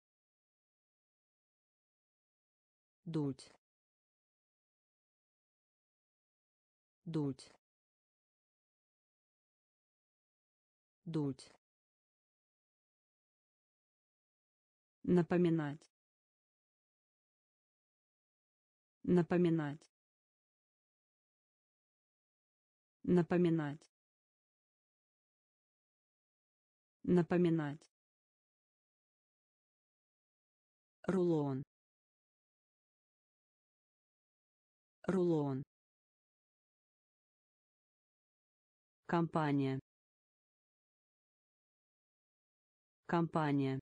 Дуть. Дуть. Дуть. Напоминать. Напоминать. Напоминать. Напоминать. Рулон. Рулон. Компания. Компания.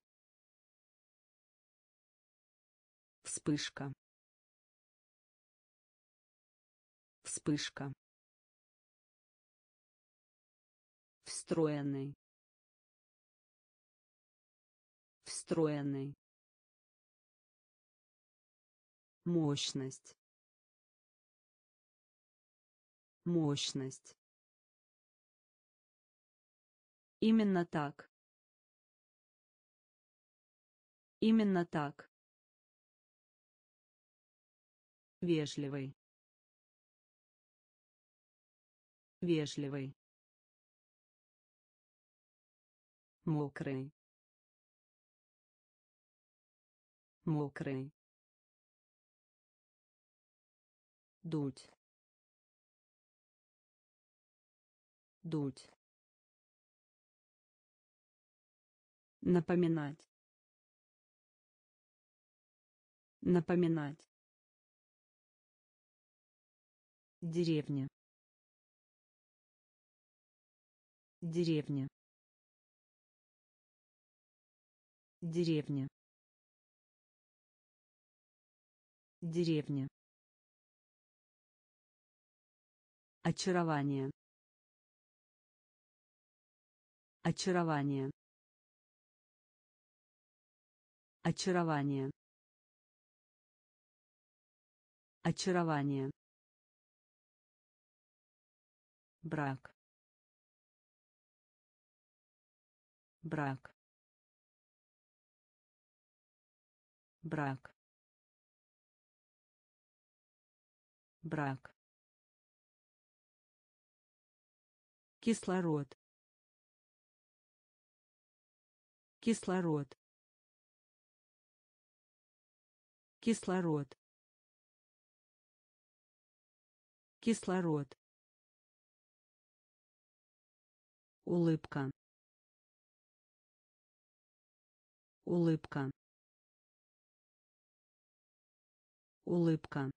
Вспышка. Вспышка. Встроенный. Встроенный. Мощность. Мощность. Именно так. Именно так. Вежливый. Вежливый. Мокрый. Мокрый. Дуть. Дуть. Напоминать. Напоминать. Деревня. Деревня. Деревня. Деревня. Очарование. Очарование. Очарование. Очарование. Брак. Брак. Брак. Брак. Кислород. Кислород. Кислород. Кислород. Улыбка. Улыбка. Улыбка.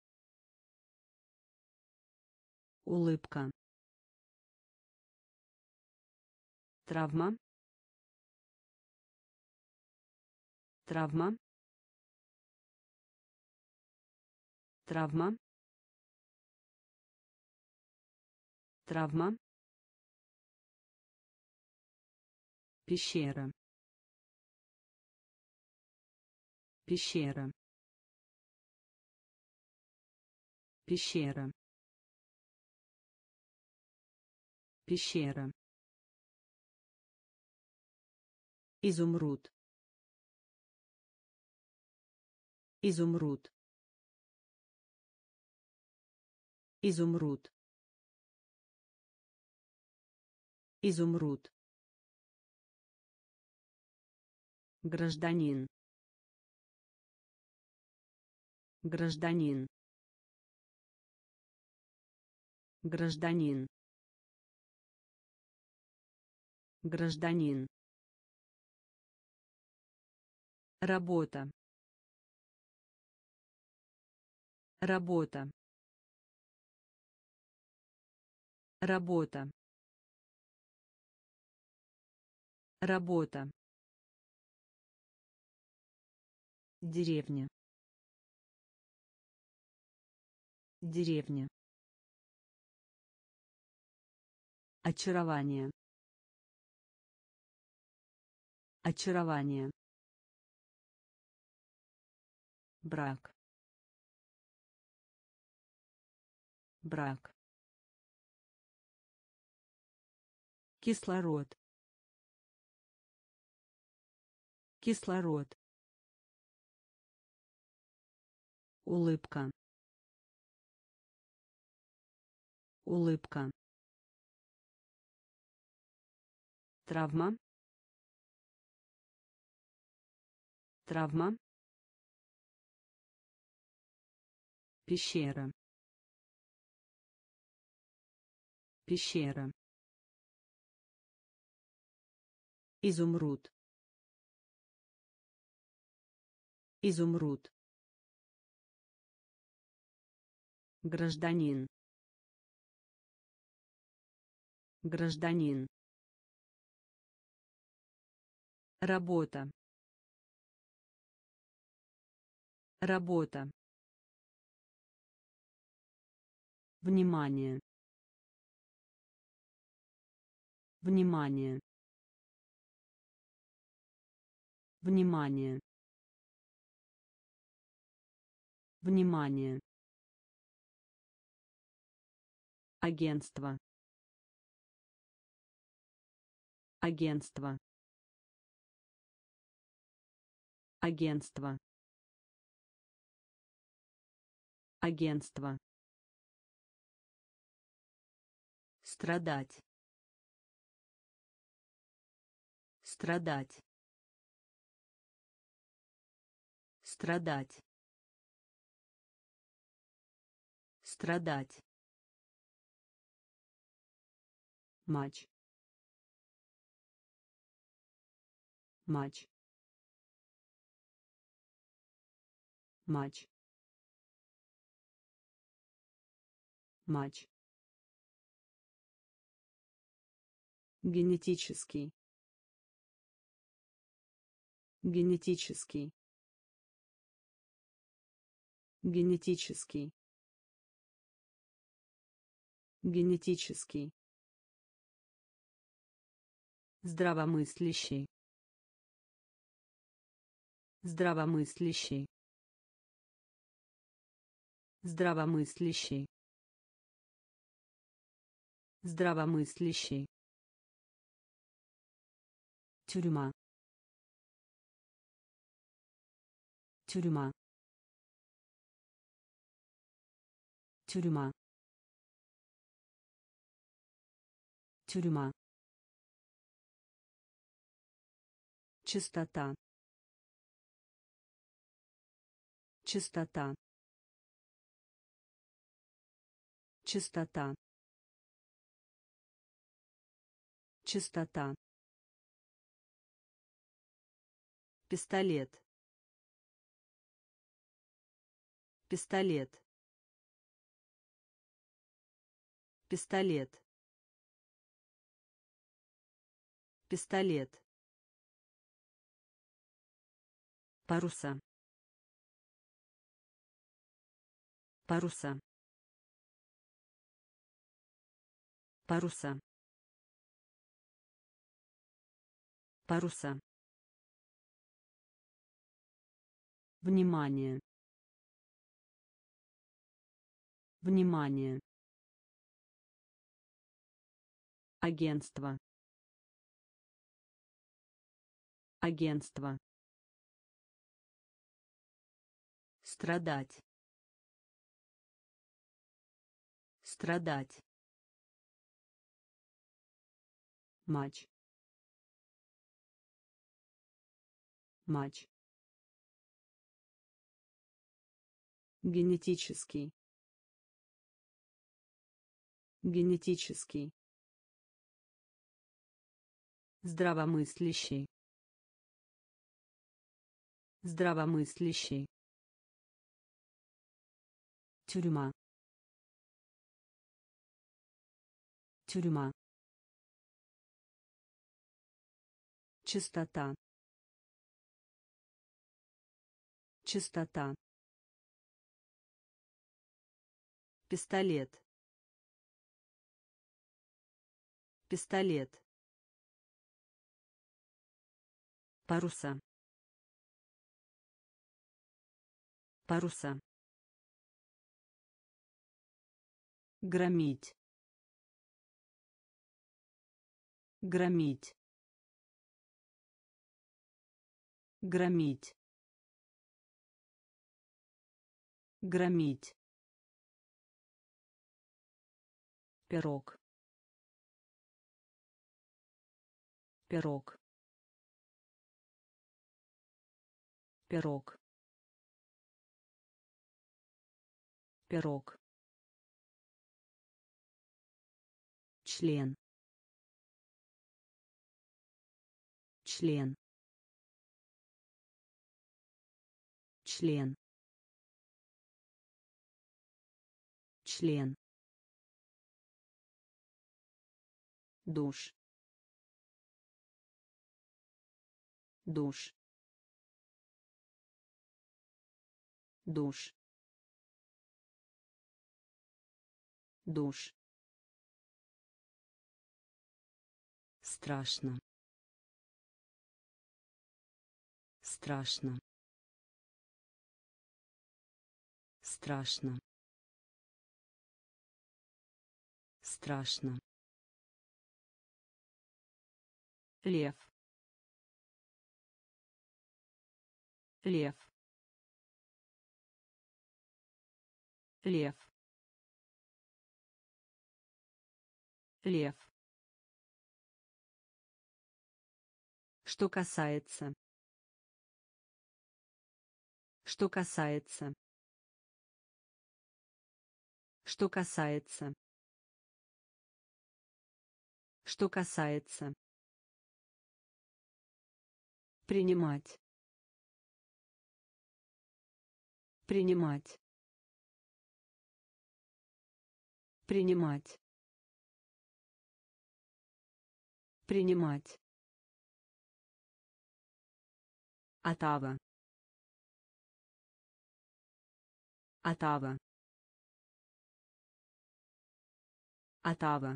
Улыбка. Травма. Травма. Травма. Травма. Пещера. Пещера. Пещера. Пещера. Изумруд. Изумруд. Изумруд. Изумруд. Гражданин. Гражданин. Гражданин. Гражданин. Работа. Работа. Работа. Работа. Деревня. Деревня. Очарование. Очарование. Брак. Брак. Кислород. Кислород. Улыбка. Улыбка. Травма. Травма. Пещера. Пещера. Изумруд. Изумруд. Гражданин. Гражданин. Работа. Работа. Внимание. Внимание. Внимание. Внимание. Агентство. Агентство. Агентство. Агентство. Страдать. Страдать. Страдать. Страдать. Матч. Матч. Матч. Матч. Генетический. Генетический. Генетический. Генетический. Здравомыслящий. Здравомыслящий. Здравомыслящий. Здравомыслящий. Тюрьма. Тюрьма. Тюрьма. Тюрьма. Чистота. Чистота. Чистота. Чистота. Пистолет. Пистолет. Пистолет. Пистолет. Паруса. Паруса. Паруса. Паруса. Внимание. Внимание. Агентство. Агентство. Страдать. Страдать. Матч. Матч. Генетический. Генетический. Здравомыслящий. Здравомыслящий. Тюрьма. Тюрьма. Чистота. Чистота. Пистолет. Пистолет. Паруса. Паруса. Громить. Громить. Громить. Громить. Пирог. Пирог. Пирог. Пирог. Член. Член. Член. Член. Душ. Душ. Душ. Душ. Страшно. Страшно. Страшно. Страшно. Лев. Лев. Лев. Лев. Что касается. Что касается. Что касается. Что касается. Принимать. Принимать. Принимать. Принимать. Отава. Отава. Отава.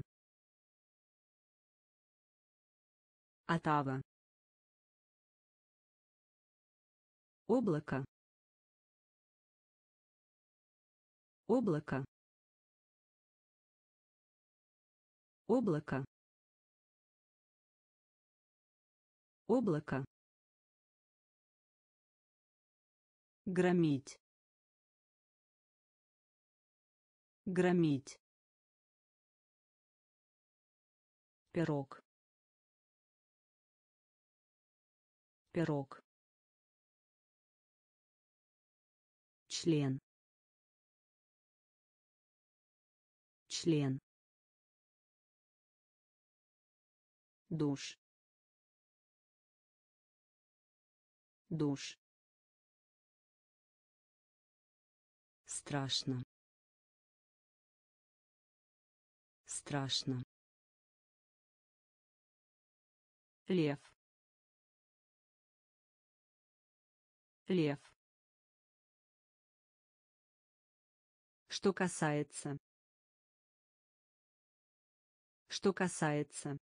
Отава. Облако. Облако. Облако. Облако. Громить. Громить. Пирог. Пирог. Член. член, душ, душ, страшно, страшно, лев, лев. Что касается. Что касается.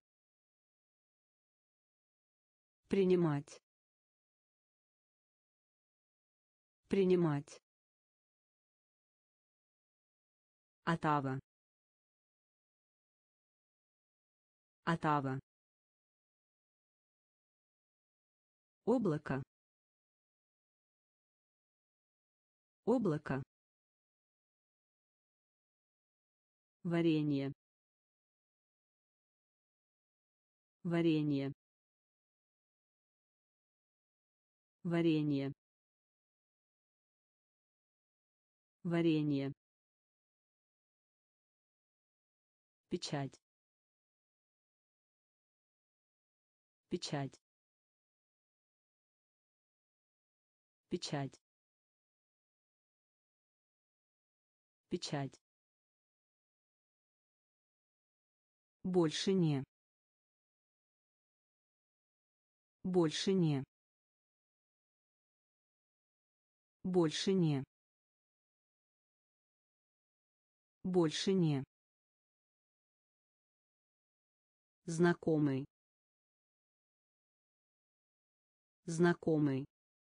Принимать. Принимать. Отава. Отава. Облако. Облако. Варенье. Варенье. Варенье. Варенье. Печать. Печать. Печать. Печать. Больше не. Больше не. Больше не. Больше не. Знакомый. Знакомый.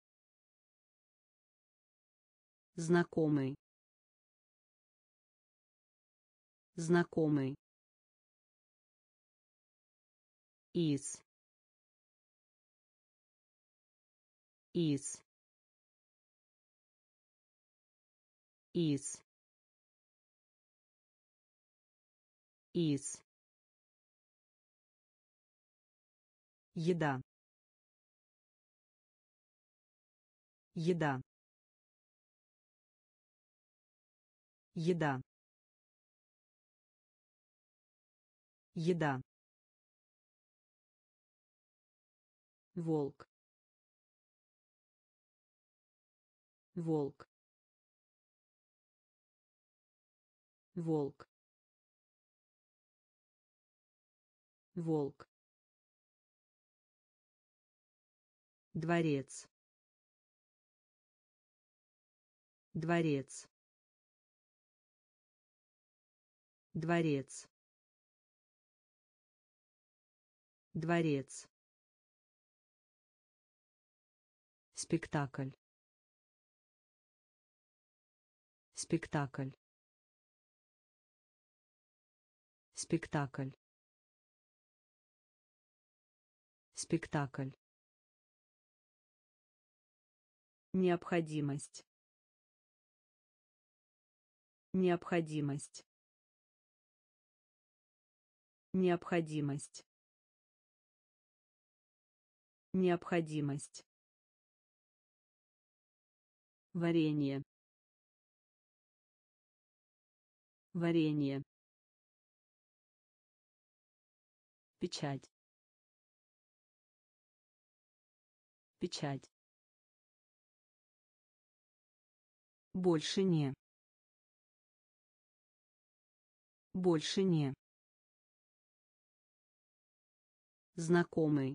Знакомый. Знакомый. Из. Из. Из. Из. Еда. Еда. Еда. Еда. Волк. Волк. Волк. Волк. Дворец. Дворец. Дворец. Дворец. Спектакль. Спектакль. Спектакль. Спектакль. Необходимость. Необходимость. Необходимость. Необходимость. Варенье. Варенье. Печать. Печать. Больше не. Больше не. Знакомый.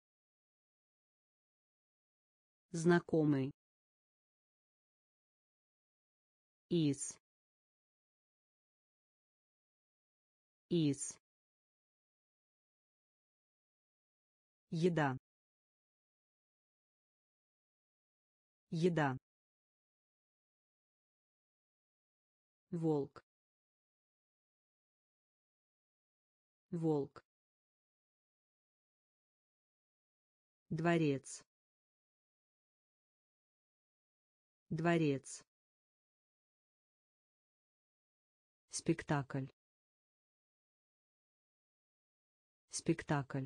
Знакомый. Из. Из. Еда. Еда. Волк. Волк. Дворец. Дворец. Спектакль. Спектакль.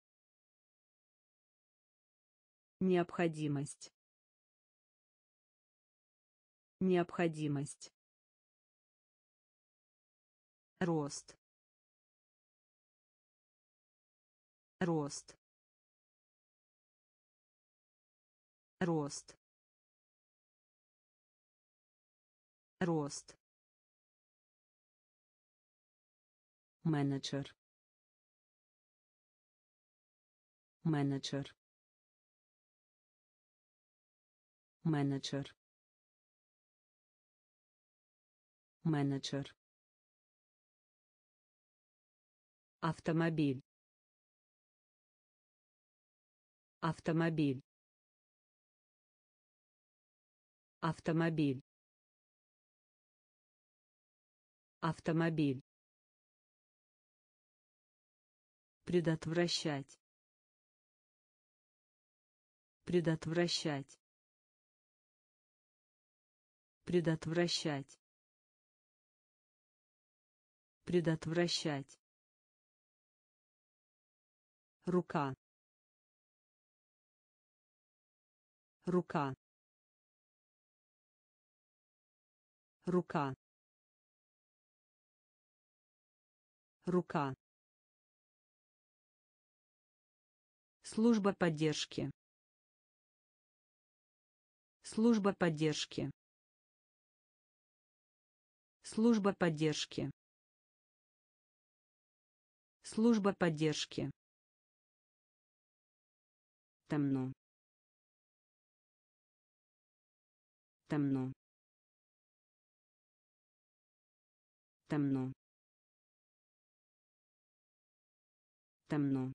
Необходимость. Необходимость. рост, рост, рост, рост, менеджер, менеджер, менеджер, менеджер, автомобиль, автомобиль, автомобиль, автомобиль, предотвращать, предотвращать, предотвращать, предотвращать, рука, рука, рука, рука, служба поддержки, служба поддержки, служба поддержки, служба поддержки, темно, темно, темно, темно,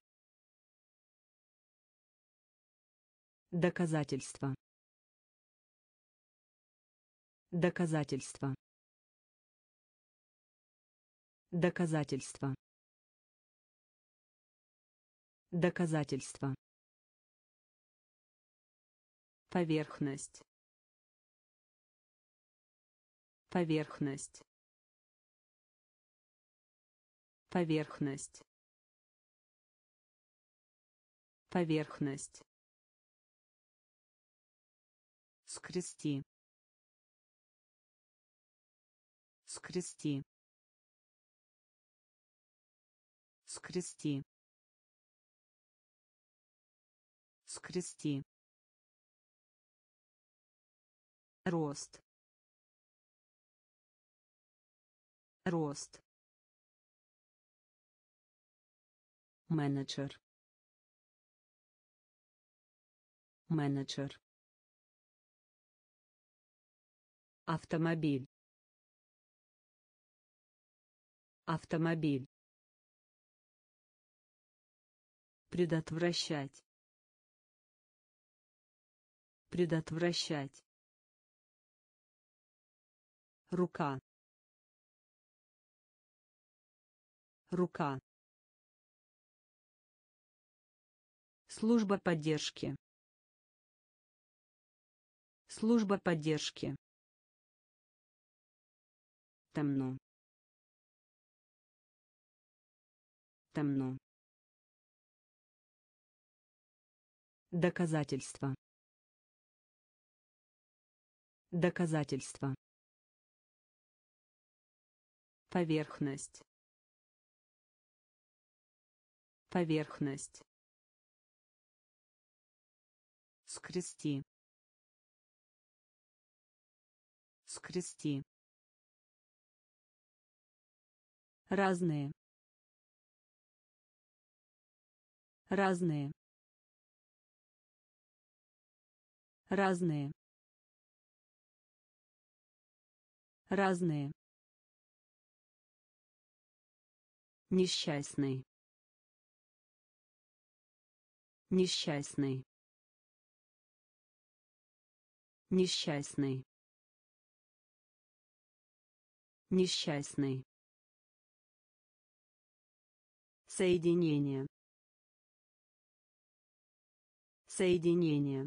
доказательство, доказательство, доказательство, доказательство, поверхность, поверхность, поверхность, поверхность, скрести, скрести, скрести, скрести, рост, рост, менеджер, менеджер, автомобиль, автомобиль, предотвращать, предотвращать, рука, рука, служба поддержки, служба поддержки, темно, темно, доказательство, доказательство, поверхность, поверхность, скрести, скрести, разные, разные, разные, разные, несчастный, несчастный, несчастный, несчастный, соединение, соединение,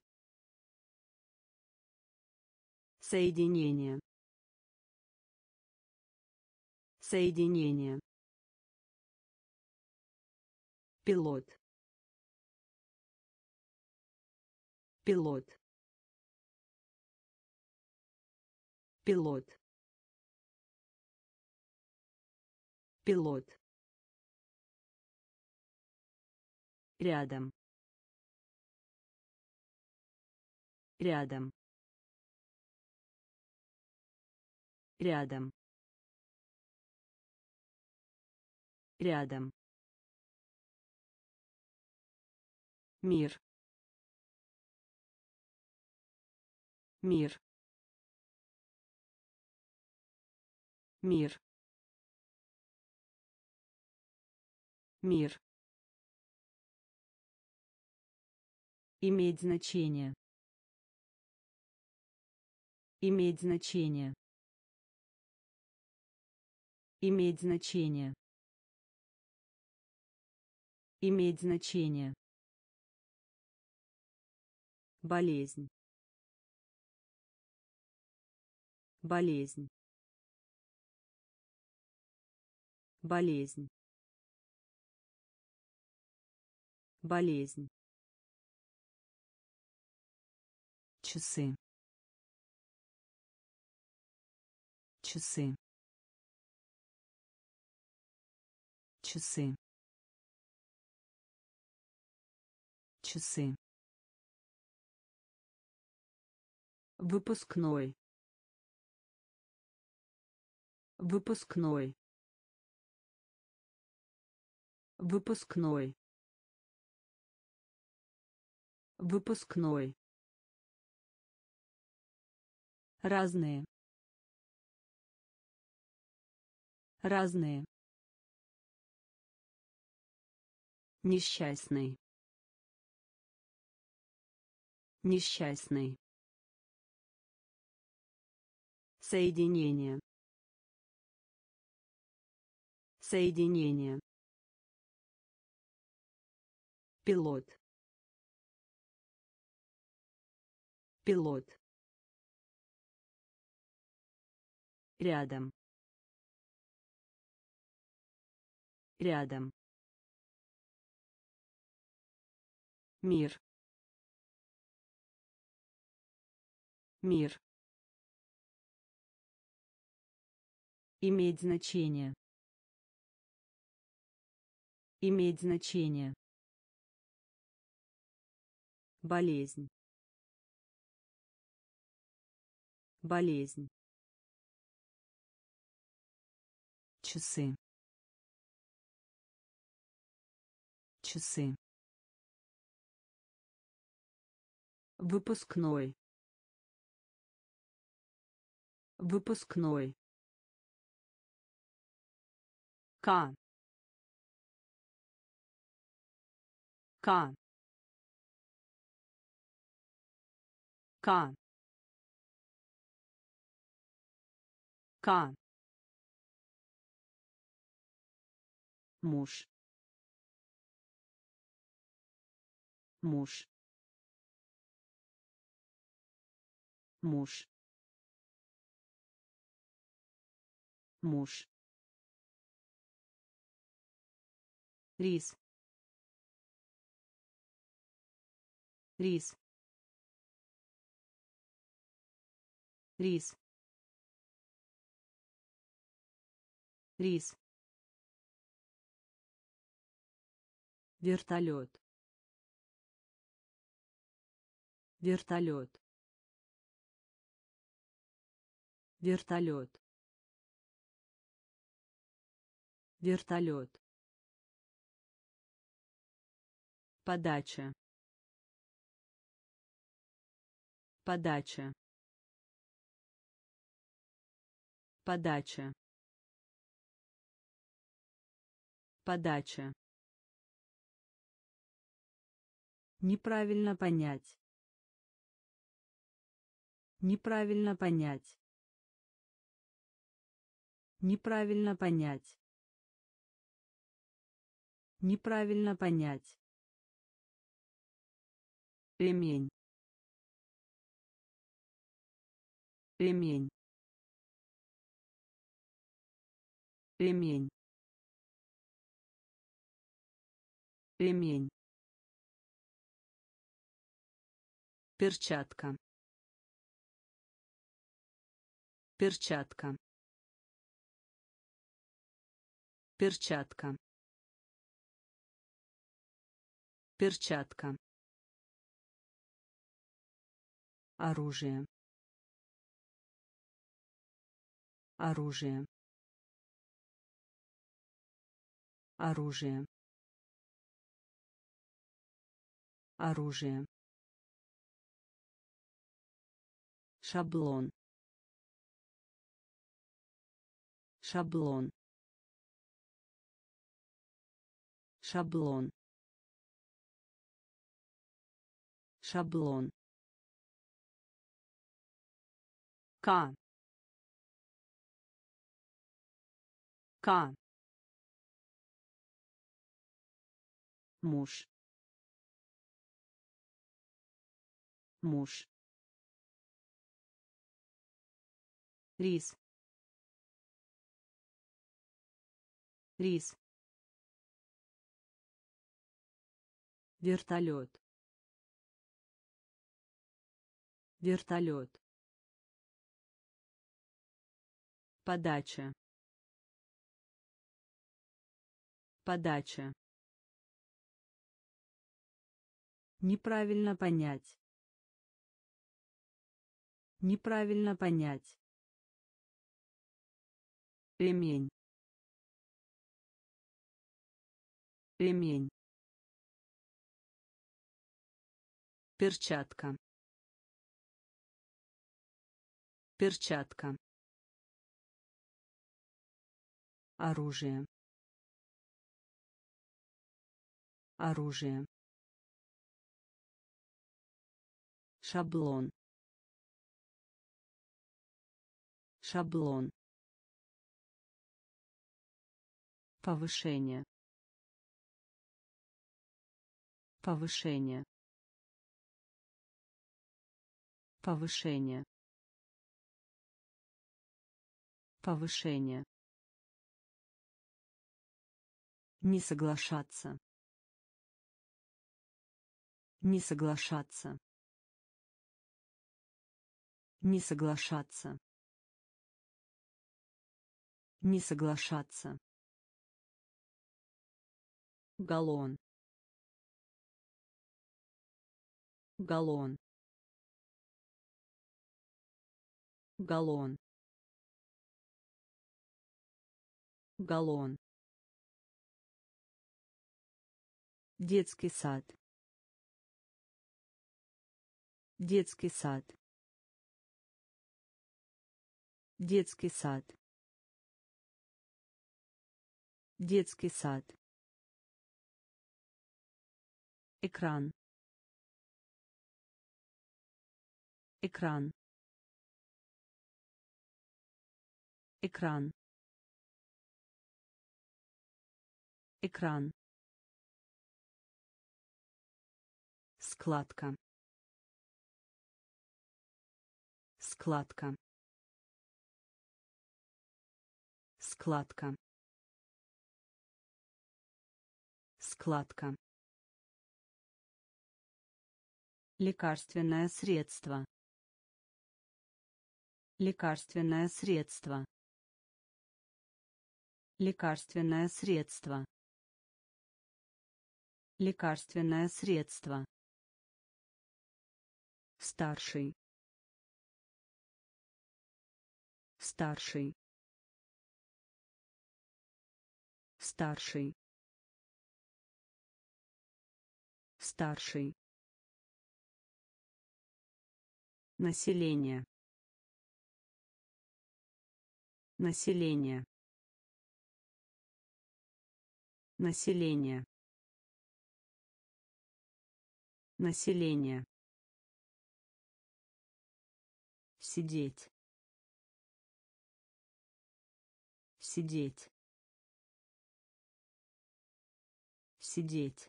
соединение, соединение, пилот, пилот, пилот, пилот, рядом, рядом, рядом, рядом, мир, мир, мир, мир, иметь значение, иметь значение, иметь значение, иметь значение, болезнь, болезнь, болезнь, болезнь, часы, часы, часы, часы, выпускной, выпускной, выпускной, выпускной, разные, разные, несчастный, несчастный, соединение, соединение, пилот, пилот, рядом, рядом, мир, мир, иметь значение, иметь значение, болезнь, болезнь, часы, часы, выпускной, выпускной, К, К, К, К, муж, муж, муж, муж, рис, рис, рис, рис, вертолет, вертолет, вертолет, вертолет, подача, подача, подача, подача, неправильно понять, неправильно понять, неправильно понять, неправильно понять, ремень, ремень, ремень, ремень, перчатка, перчатка, Перчатка. Перчатка. Оружие. Оружие. Оружие. Оружие. Шаблон. Шаблон. Шаблон. Шаблон. К. К. Муж. Муж. Рис. Рис. Вертолет. Вертолет. Подача. Подача. Неправильно понять. Неправильно понять. Ремень. Ремень. Перчатка. Перчатка. Оружие. Оружие. Шаблон. Шаблон. Повышение. Повышение. Повышение. Повышение. Не соглашаться. Не соглашаться. Не соглашаться. Не соглашаться. Галлон. Галлон. Галлон. Галлон. Детский сад. Детский сад. Детский сад. Детский сад. Экран. Экран. Экран. Экран. Складка. Складка. Складка. Складка. Лекарственное средство. Лекарственное средство. Лекарственное средство. Лекарственное средство. Старший. Старший. Старший. Старший. Население. Население. Население. Население. Сидеть. Сидеть. Сидеть.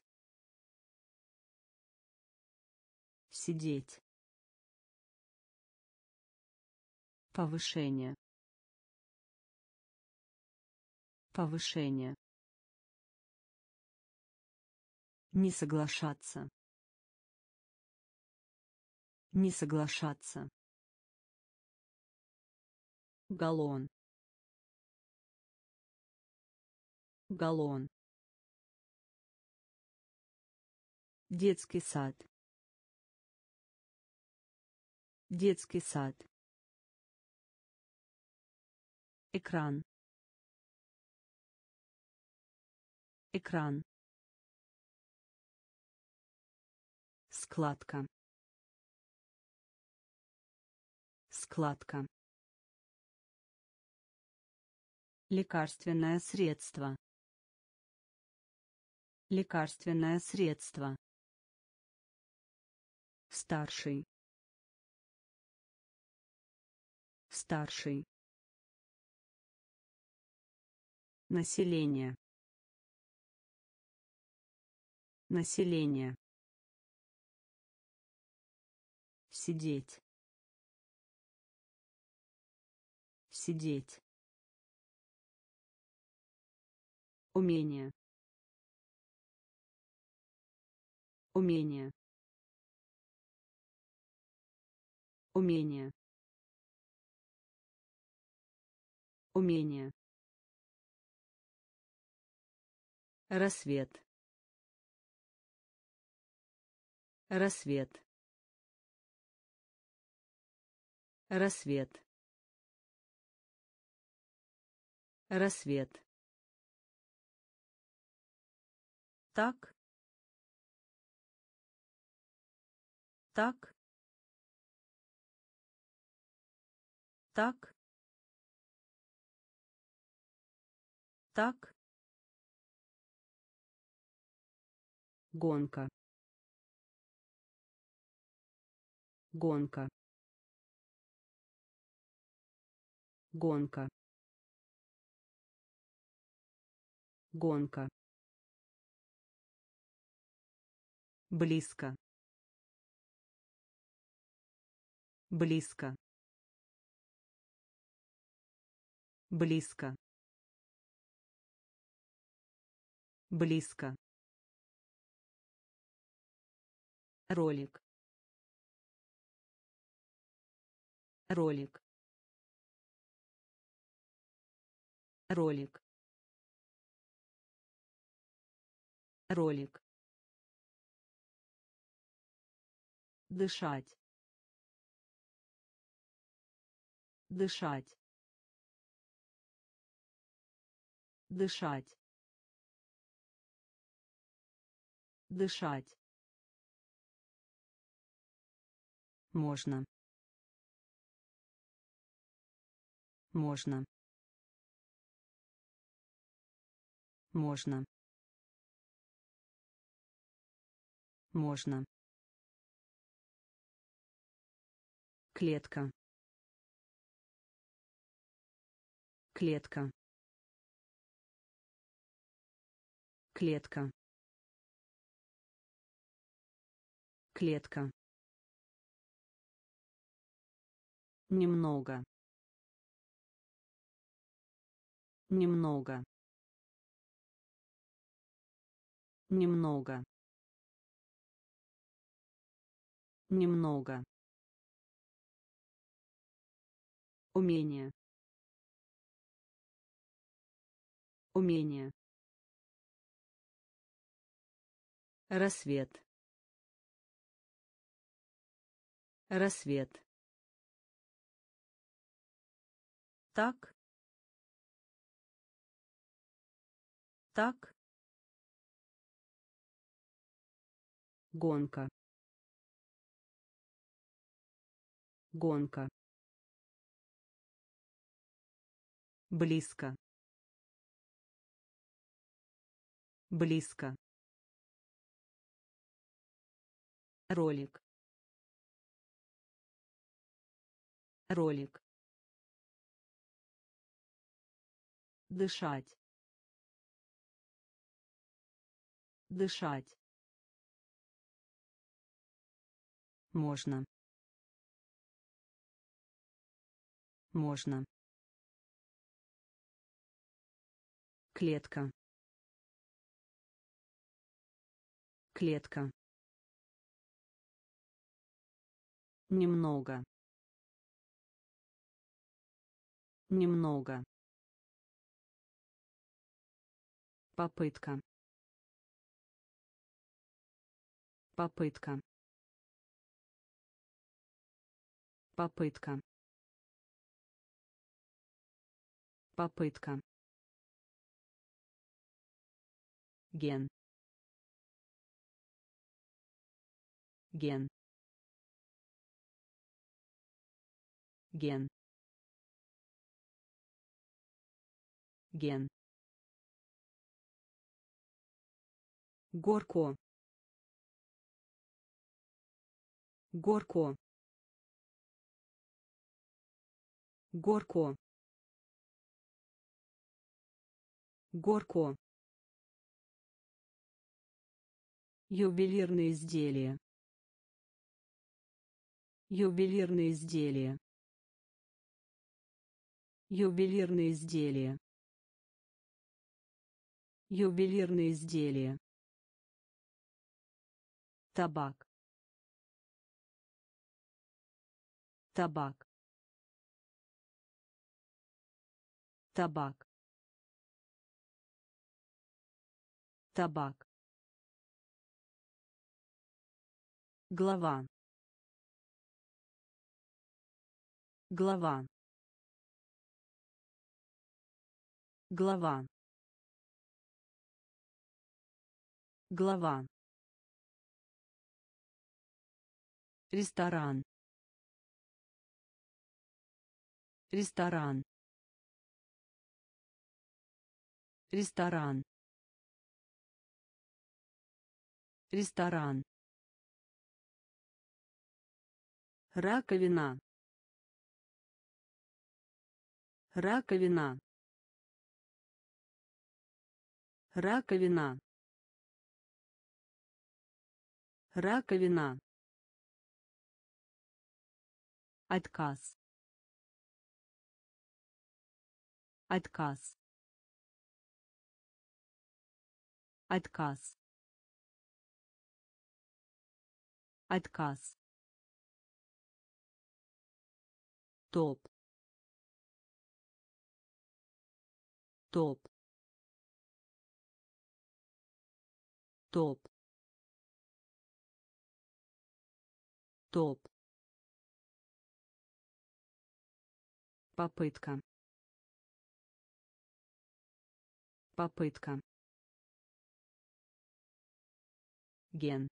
Сидеть. Повышение. Повышение. Не соглашаться. Не соглашаться. Галлон. галлон, детский сад, детский сад, экран, экран, складка, складка, лекарственное средство, лекарственное средство, старший, старший, население, население, сидеть, сидеть, умение, умение, умение, умение, рассвет, рассвет, рассвет, рассвет, так, так, так, так, гонка, гонка, гонка, гонка, близко, близко, близко, близко, ролик, ролик, ролик, ролик, дышать, дышать, дышать, дышать, можно, можно, можно, можно, клетка, клетка, клетка, клетка, немного, немного, немного, немного, умение, умение, рассвет, рассвет, так, так, гонка, гонка, близко, близко, ролик, ролик, дышать, дышать, можно, можно, клетка, клетка, немного, немного, Попытка. Попытка. Попытка. Попытка. Ген. Ген. Ген. Ген. Горко. Горко. Горко. Горко. Ювелирные изделия. Ювелирные изделия. Ювелирные изделия. Ювелирные изделия. Табак. Табак. Табак. Табак. Глава. Глава. Глава. Глава. Ресторан. Ресторан. Ресторан. Ресторан. Раковина. Раковина. Раковина. Раковина. Отказ. Отказ. Отказ. Отказ. Топ. Топ. Топ. Топ. Попытка. Попытка. Ген.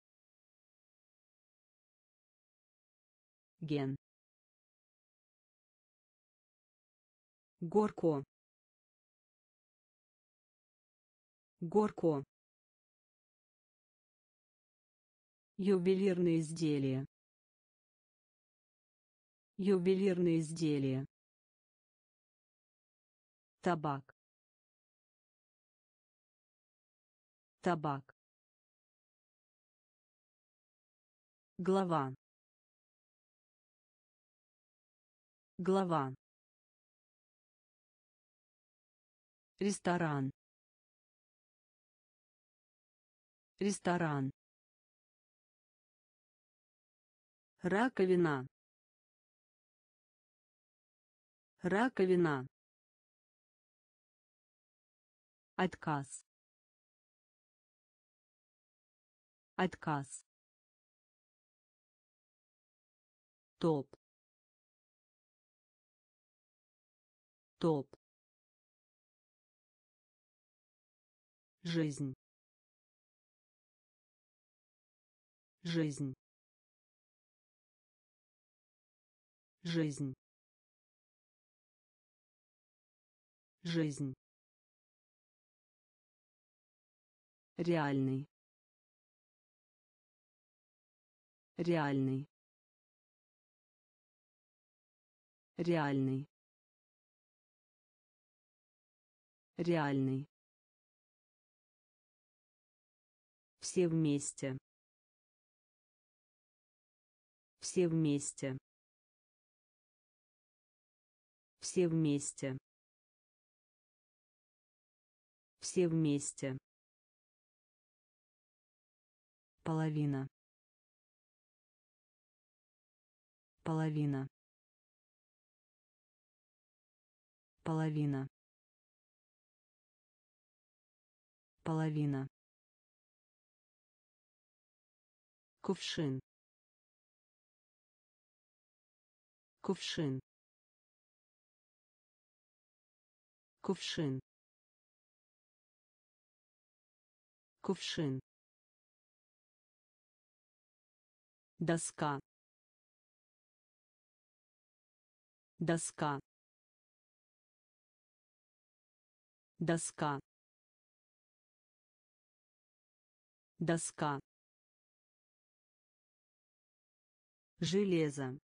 Ген. Горко. Горко. Ювелирные изделия. Ювелирные изделия. Табак. Табак. Глава. Глава. Ресторан. Ресторан. Раковина. Раковина. Отказ. Отказ. Топ. Топ. Жизнь. Жизнь. Жизнь. Жизнь. Реальный. Реальный. Реальный. Реальный. Все вместе. Все вместе. Все вместе. Все вместе. Половина. Половина. Половина. половина, кувшин, кувшин, кувшин, кувшин, доска, доска, доска, доска, железо,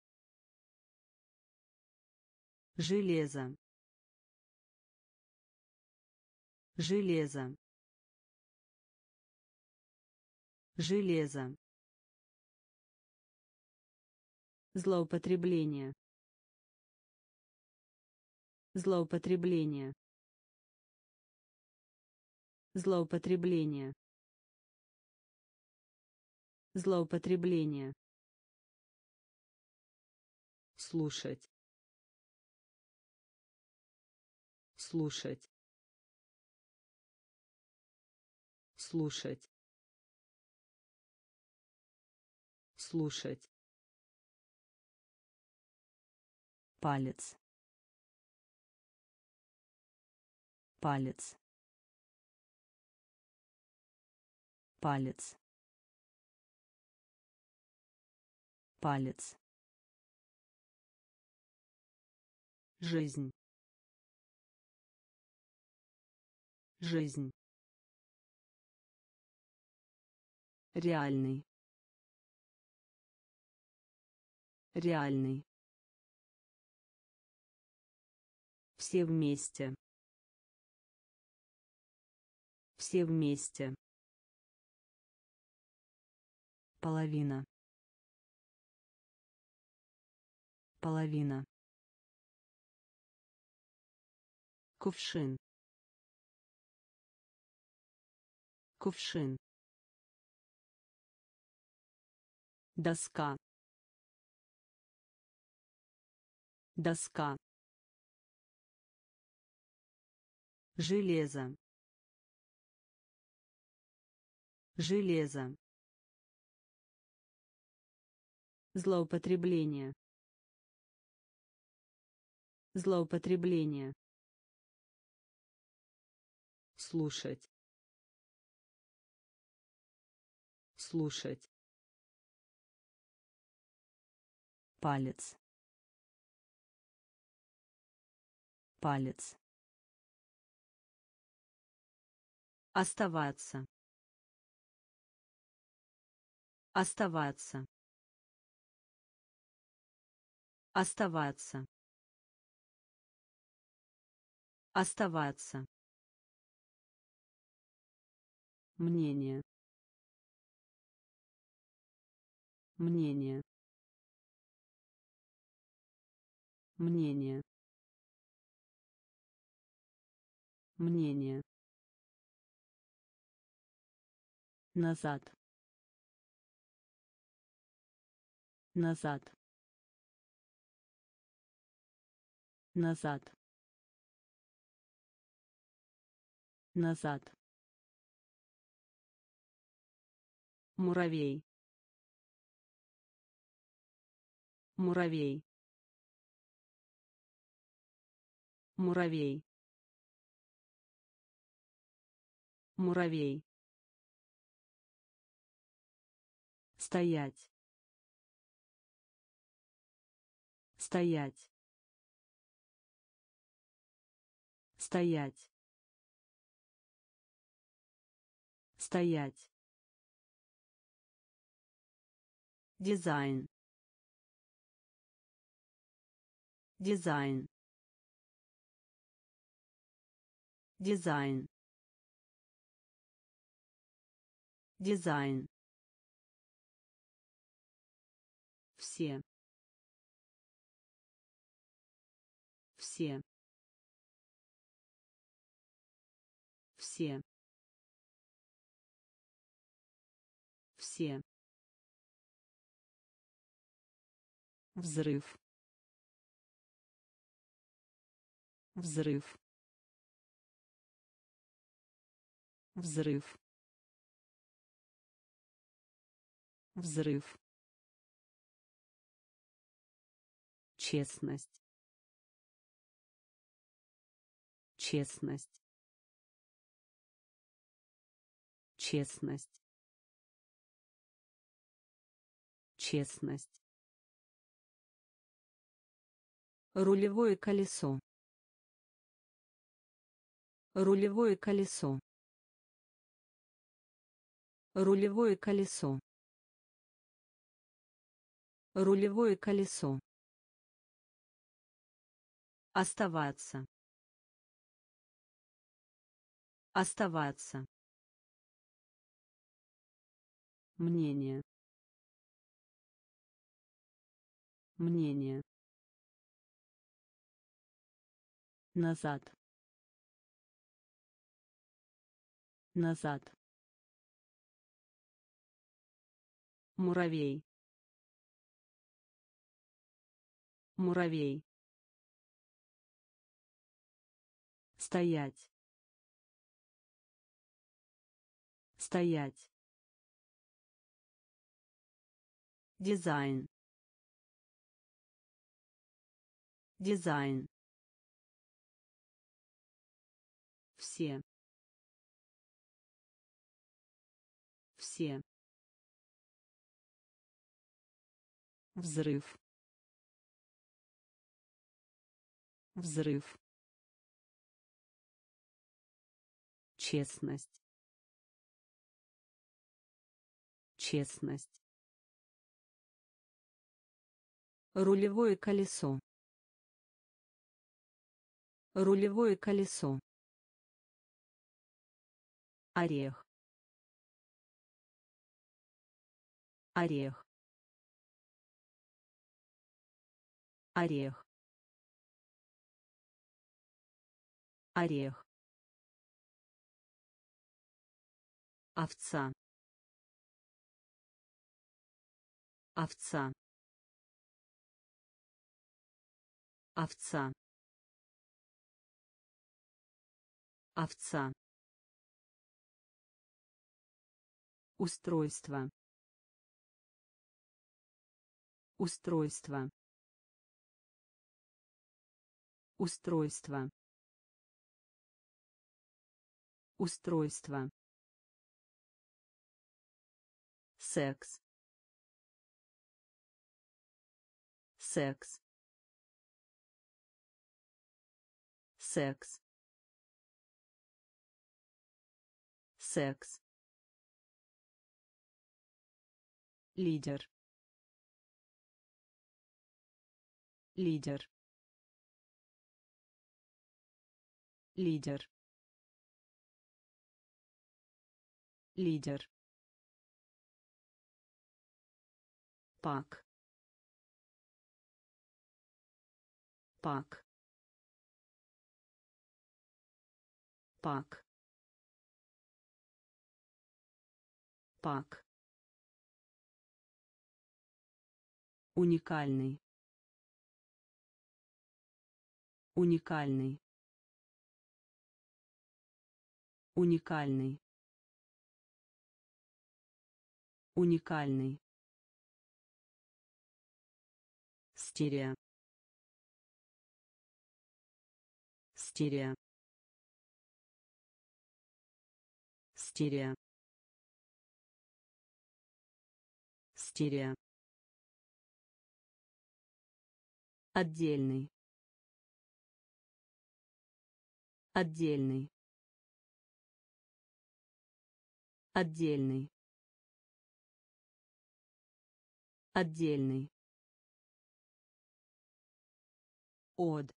железо, железо, железо, злоупотребление, злоупотребление, злоупотребление, злоупотребление, слушать, слушать, слушать, слушать, палец, палец, палец, палец, жизнь, жизнь, реальный, реальный, все вместе, все вместе, половина, половина, кувшин, кувшин, доска, доска, железо, железо, злоупотребление, злоупотребление, слушать, слушать, палец, палец, оставаться, оставаться, оставаться, оставаться, мнение, мнение, мнение, мнение, назад, назад, назад, назад, муравей, муравей, муравей, муравей, стоять, стоять, стоять, стоять, дизайн, дизайн, дизайн, дизайн, все, все, все, все, взрыв, взрыв, взрыв, взрыв, честность, честность, честность, честность, рулевое колесо, рулевое колесо, рулевое колесо, рулевое колесо, оставаться, оставаться, мнение, мнение, назад, назад, муравей, муравей, стоять, стоять, дизайн, дизайн, все, все, взрыв, взрыв, честность, честность, рулевое колесо, рулевое колесо, орех, орех, орех, орех, овца, овца, овца, овца, устройство, устройство, устройство, устройство, секс, секс, секс, секс, лидер, лидер, лидер, лидер, пак, пак, пак, пак, уникальный, уникальный, уникальный, уникальный, стерео, стерео, стерео, стерео, отдельный, отдельный, отдельный, отдельный, от,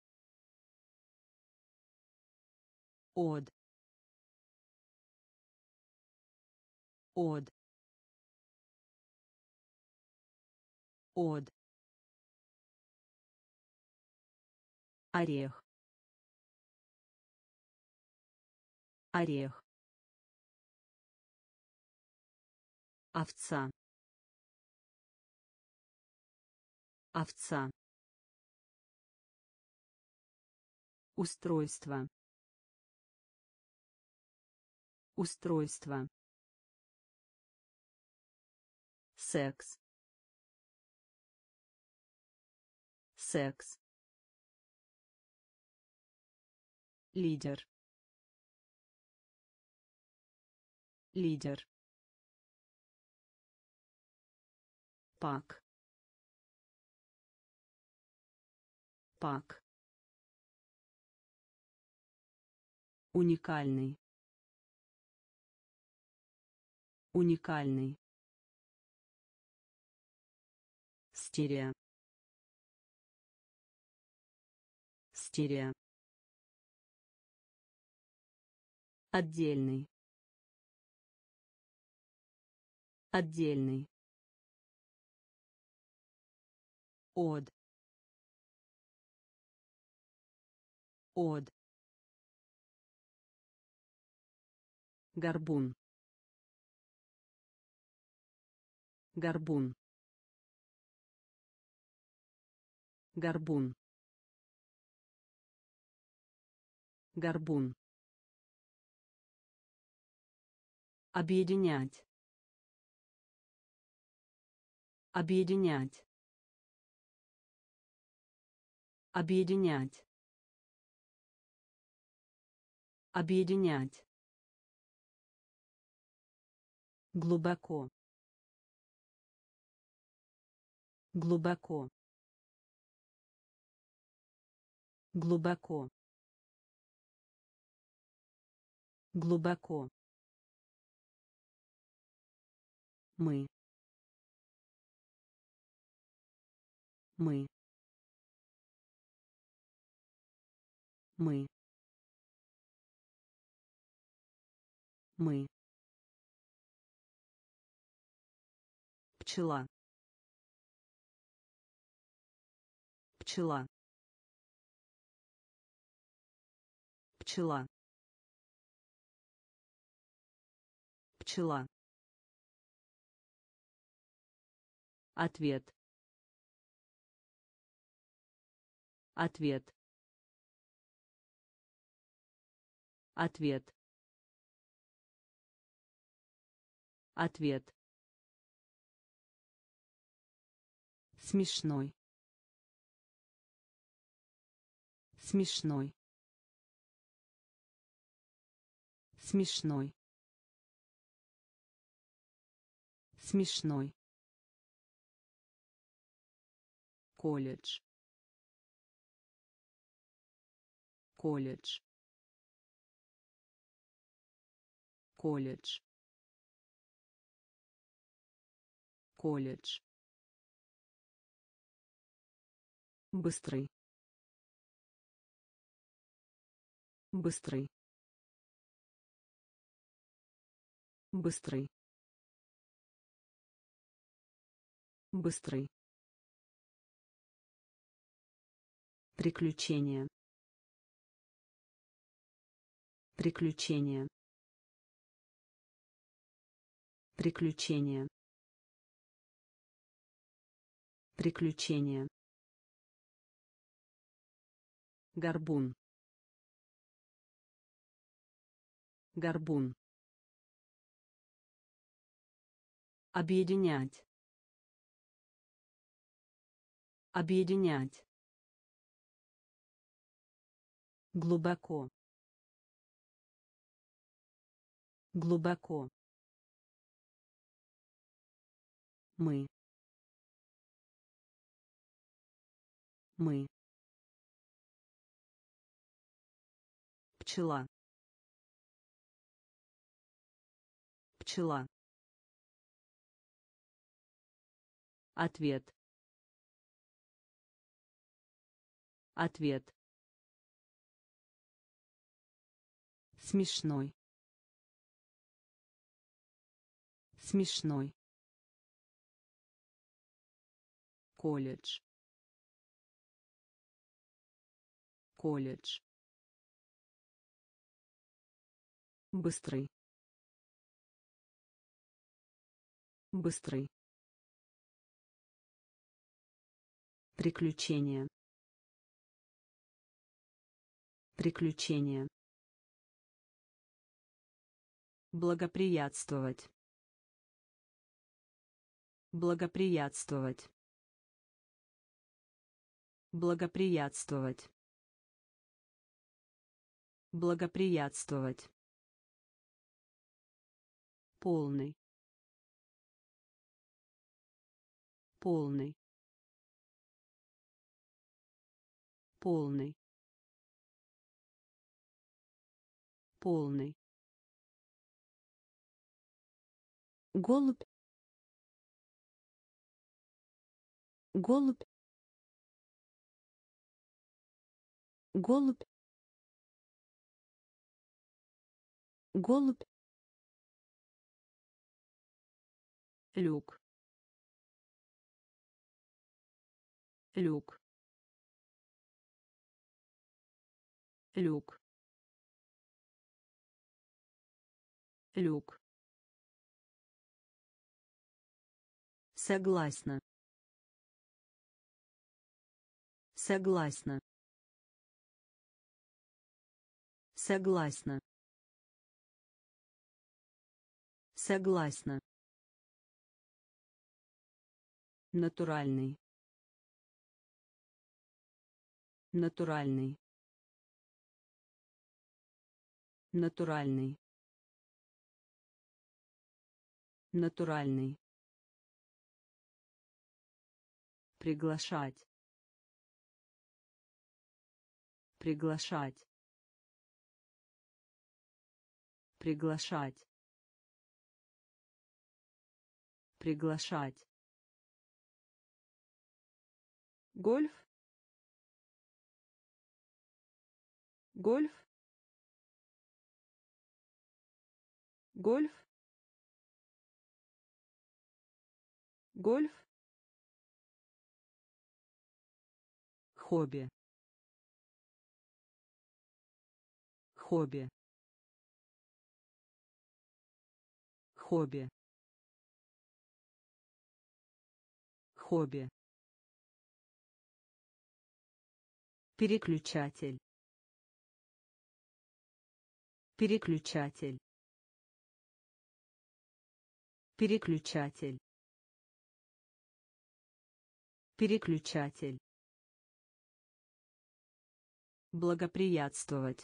от, от, от, орех, орех, овца, овца, устройство, Устройство. Секс. Секс. Лидер. Лидер. Пак. Пак. Уникальный. Уникальный. Стерео. Стерео. Отдельный. Отдельный. Од. Од. Горбун. Горбун. Горбун. Горбун. Объединять. Объединять. Объединять. Объединять. Глубоко. Глубоко. Глубоко. Глубоко. Мы. Мы. Мы. Мы. Пчела. Пчела. Пчела. Пчела. Ответ. Ответ. Ответ. Ответ. Смешной. Смешной. Смешной. Смешной. Колледж. Колледж. Колледж. Колледж. Быстрый. Быстрый. Быстрый. Быстрый. Приключения. Приключения. Приключения. Приключения. Горбун. Горбун. Объединять. Объединять. Глубоко. Глубоко. Мы. Мы. Пчела. Пчела. Ответ. Ответ. Смешной. Смешной. Колледж. Колледж. Быстрый. Быстрый. Приключения. Приключения. Благоприятствовать. Благоприятствовать. Благоприятствовать. Благоприятствовать. Полный. Полный. Полный. Полный. Голубь. Голубь. Голубь. Голубь. Люк. Люк. Люк. Люк. Согласна. Согласна. Согласна. Согласна. Натуральный. Натуральный. Натуральный. Натуральный. Приглашать. Приглашать. Приглашать. Приглашать. Гольф. Гольф. Гольф. Гольф. Хобби. Хобби. Хобби. Хобби. Переключатель. Переключатель. Переключатель. Переключатель. Благоприятствовать.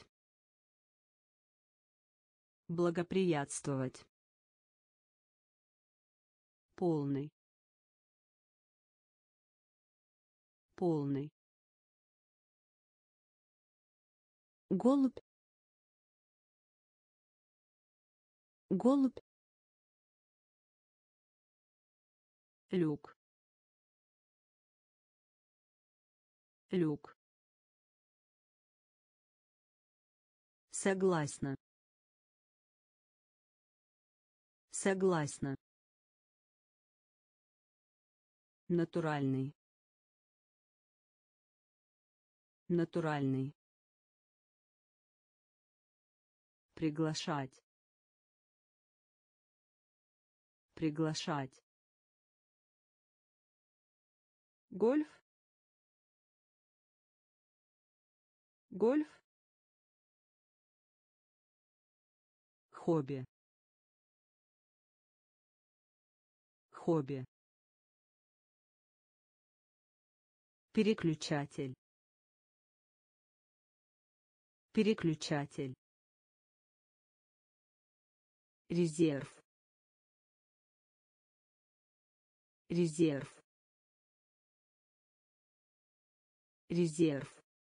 Благоприятствовать. Полный. Полный. Голубь. Голубь. Люк. Люк. Согласна. Согласна. Натуральный. Натуральный. Приглашать. Приглашать. Гольф. Гольф. Хобби. Хобби. Переключатель. Переключатель. Резерв. Резерв. Резерв.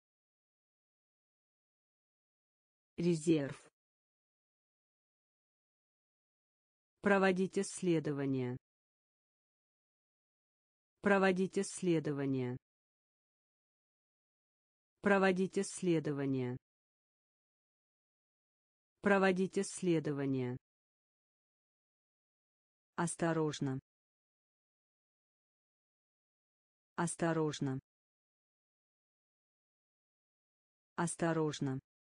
Резерв. Проводить исследования. Проводить исследования. Проводить исследования. Проводить исследования. Осторожно. Осторожно. Осторожно.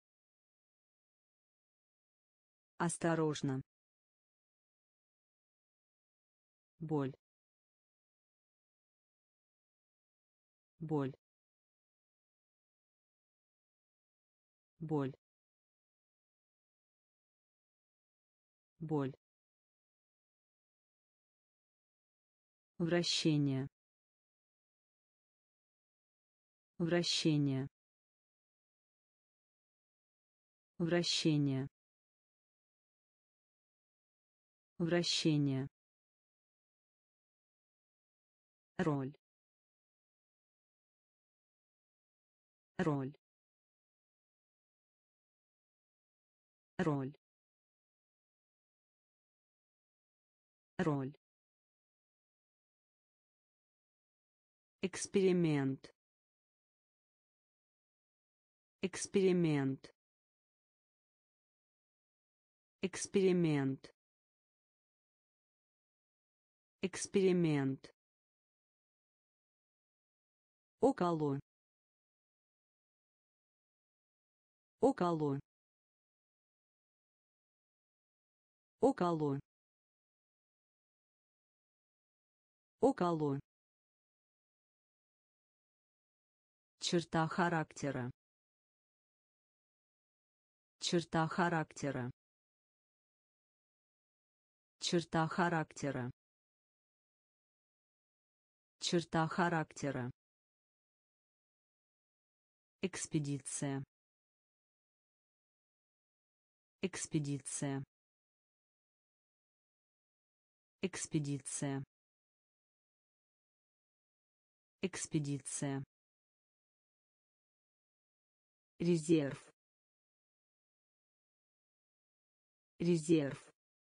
Осторожно. Боль. Боль. Боль. боль, вращение, вращение, вращение, вращение, роль, роль, роль, роль, эксперимент, эксперимент, эксперимент, эксперимент, около, около, около, около, черта характера, черта характера, черта характера, черта характера, экспедиция, экспедиция, экспедиция, экспедиция, резерв, резерв,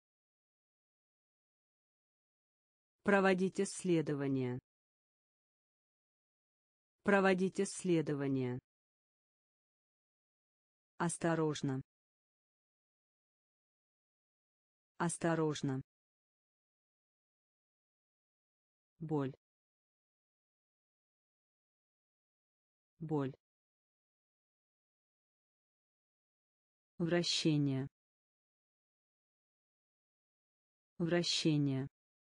проводить исследования, проводить исследования, осторожно, осторожно, боль, боль, вращение, вращение,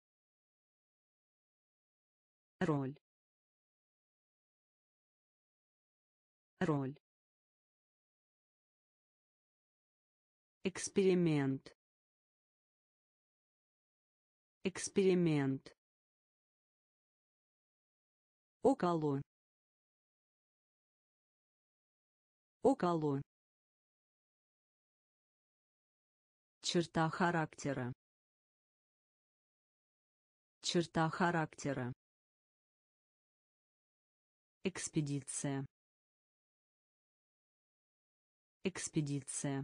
роль, роль, эксперимент, эксперимент, около, около, черта характера, черта характера, экспедиция, экспедиция,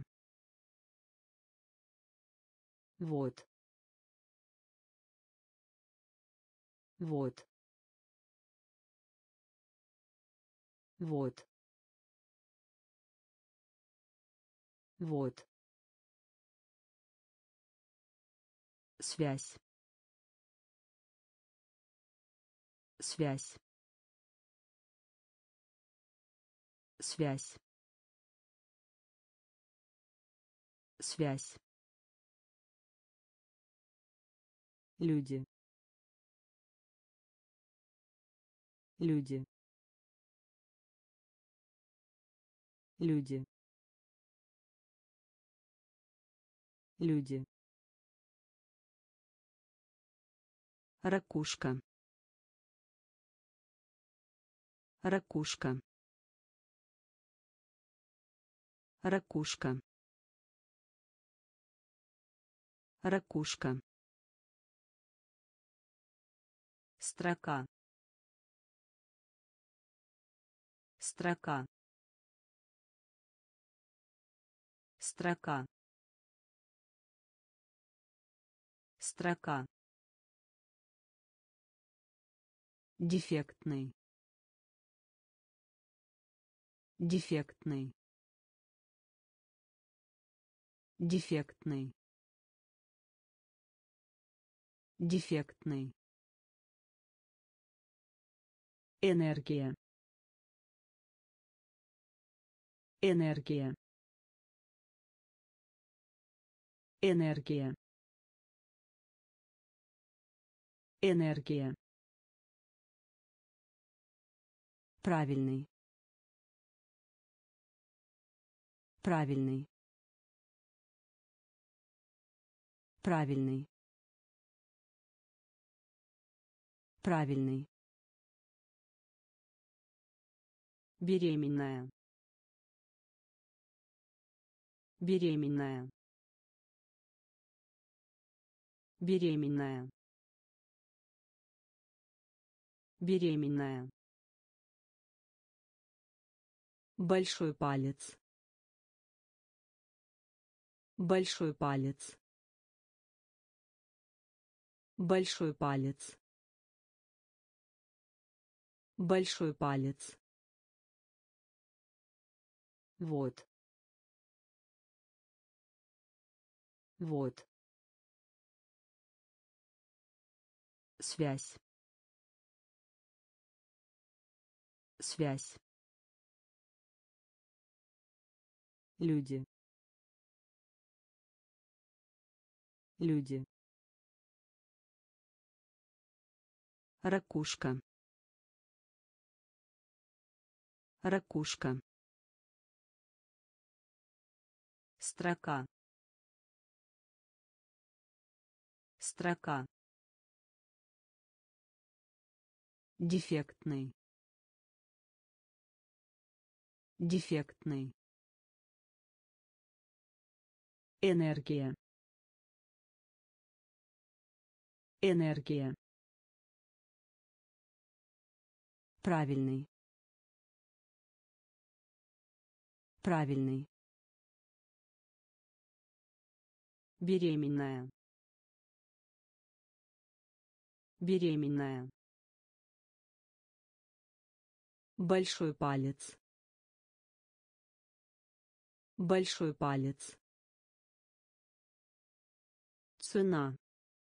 вот, вот, вот, вот, связь, связь, связь, связь, люди, люди, люди, люди, ракушка, ракушка, ракушка, ракушка, строка, строка, строка, строка, дефектный, дефектный, дефектный, дефектный, энергия, энергия, энергия, энергия, правильный, правильный, Правильный. Правильный. Беременная. Беременная. Беременная. Беременная. Большой палец. Большой палец. Большой палец. Большой палец. Вот. Вот. Связь. Связь. Люди. Люди. Ракушка. Ракушка. Строка. Строка. Дефектный. Дефектный. Энергия. Энергия. Правильный. Правильный. Беременная. Беременная. Большой палец. Большой палец. Цена.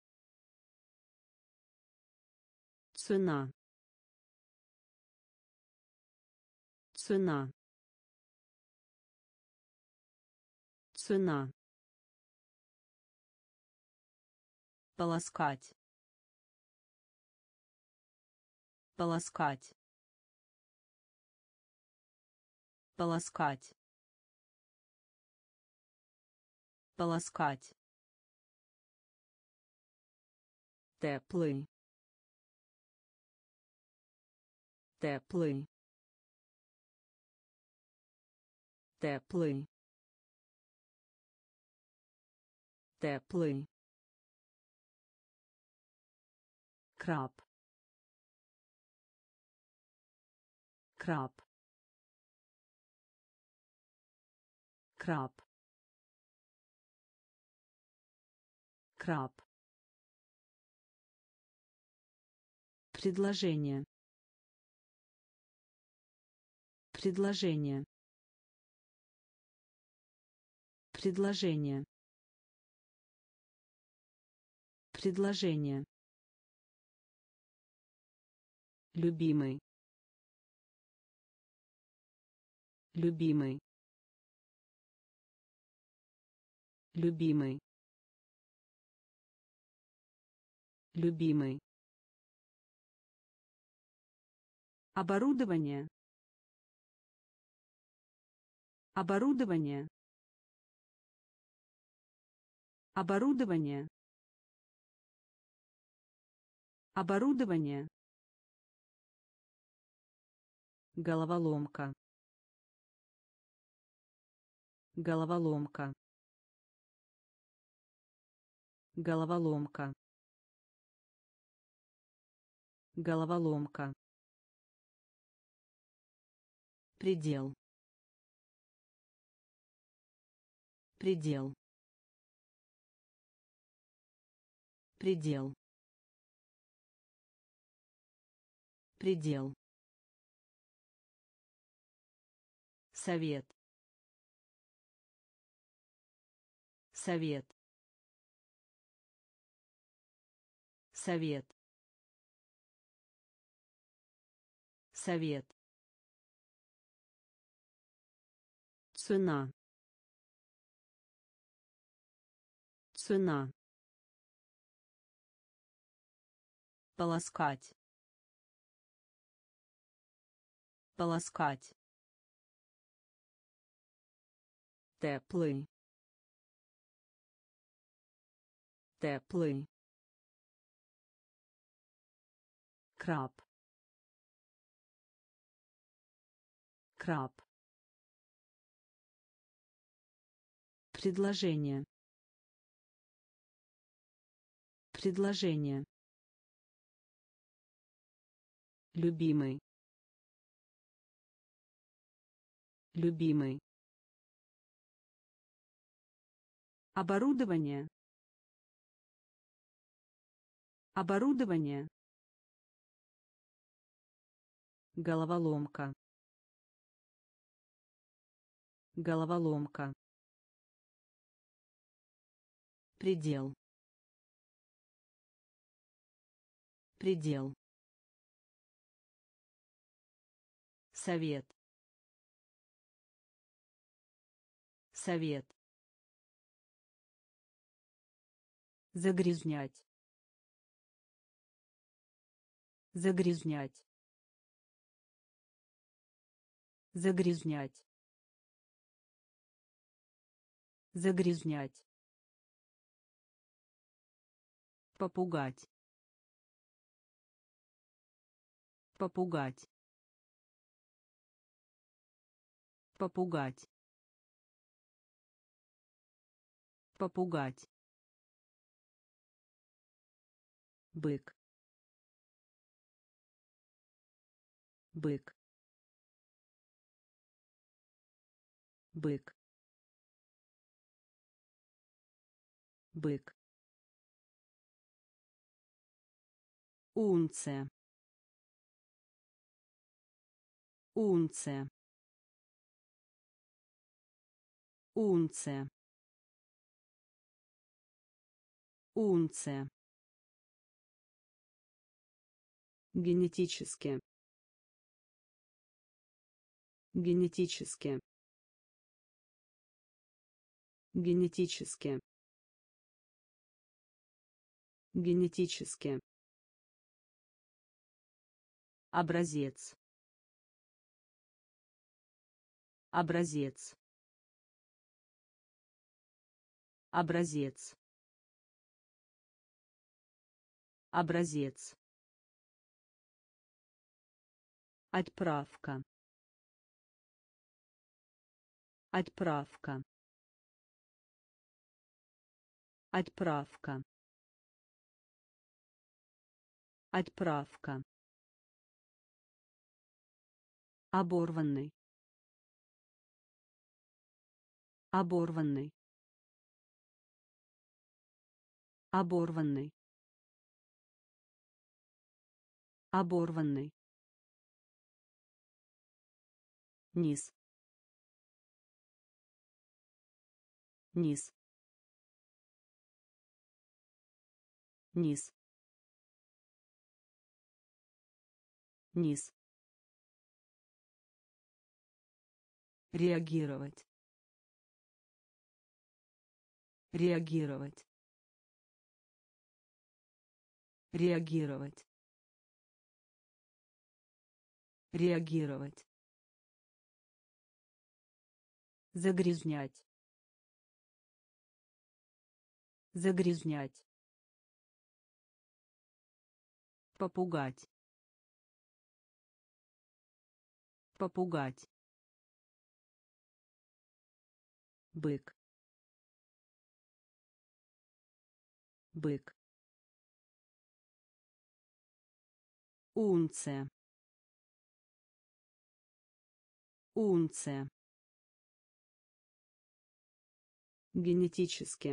Цена. Цена. Цена. Полоскать. Полоскать. Полоскать. Полоскать. Теплый. Теплый. Теплый. Теплый. Краб. Краб. Краб. Краб. Предложение. Предложение. Предложение. Предложение. Любимый. Любимый. Любимый. Любимый. Оборудование. Оборудование. Оборудование. Оборудование. Головоломка. Головоломка. Головоломка. Головоломка. Предел. Предел. Предел. Предел. Совет. Совет. Совет. Совет. Цена. Цена. Полоскать. Полоскать. Теплый. Теплый. Краб. Краб. Предложение. Предложение. Любимый. Любимый. Оборудование. Оборудование. Головоломка. Головоломка. Предел. Предел. Совет. Совет. Загрязнять. Загрязнять. Загрязнять. Загрязнять. Попугать. Попугать. Попугать. Попугать. Бык. Бык. Бык. Бык. Унция. Унция. Унция. Унция. Генетически. Генетически. Генетически. Генетически. Образец. Образец. Образец. Образец. Отправка. Отправка. Отправка. Отправка. Оборванный. Оборванный. Оборванный. Оборванный. Низ. Низ. Низ. Низ. Реагировать. Реагировать. Реагировать. Реагировать. Загрязнять. Загрязнять. Попугать. Попугать. Бык. Бык. Унция. Унция. Генетически.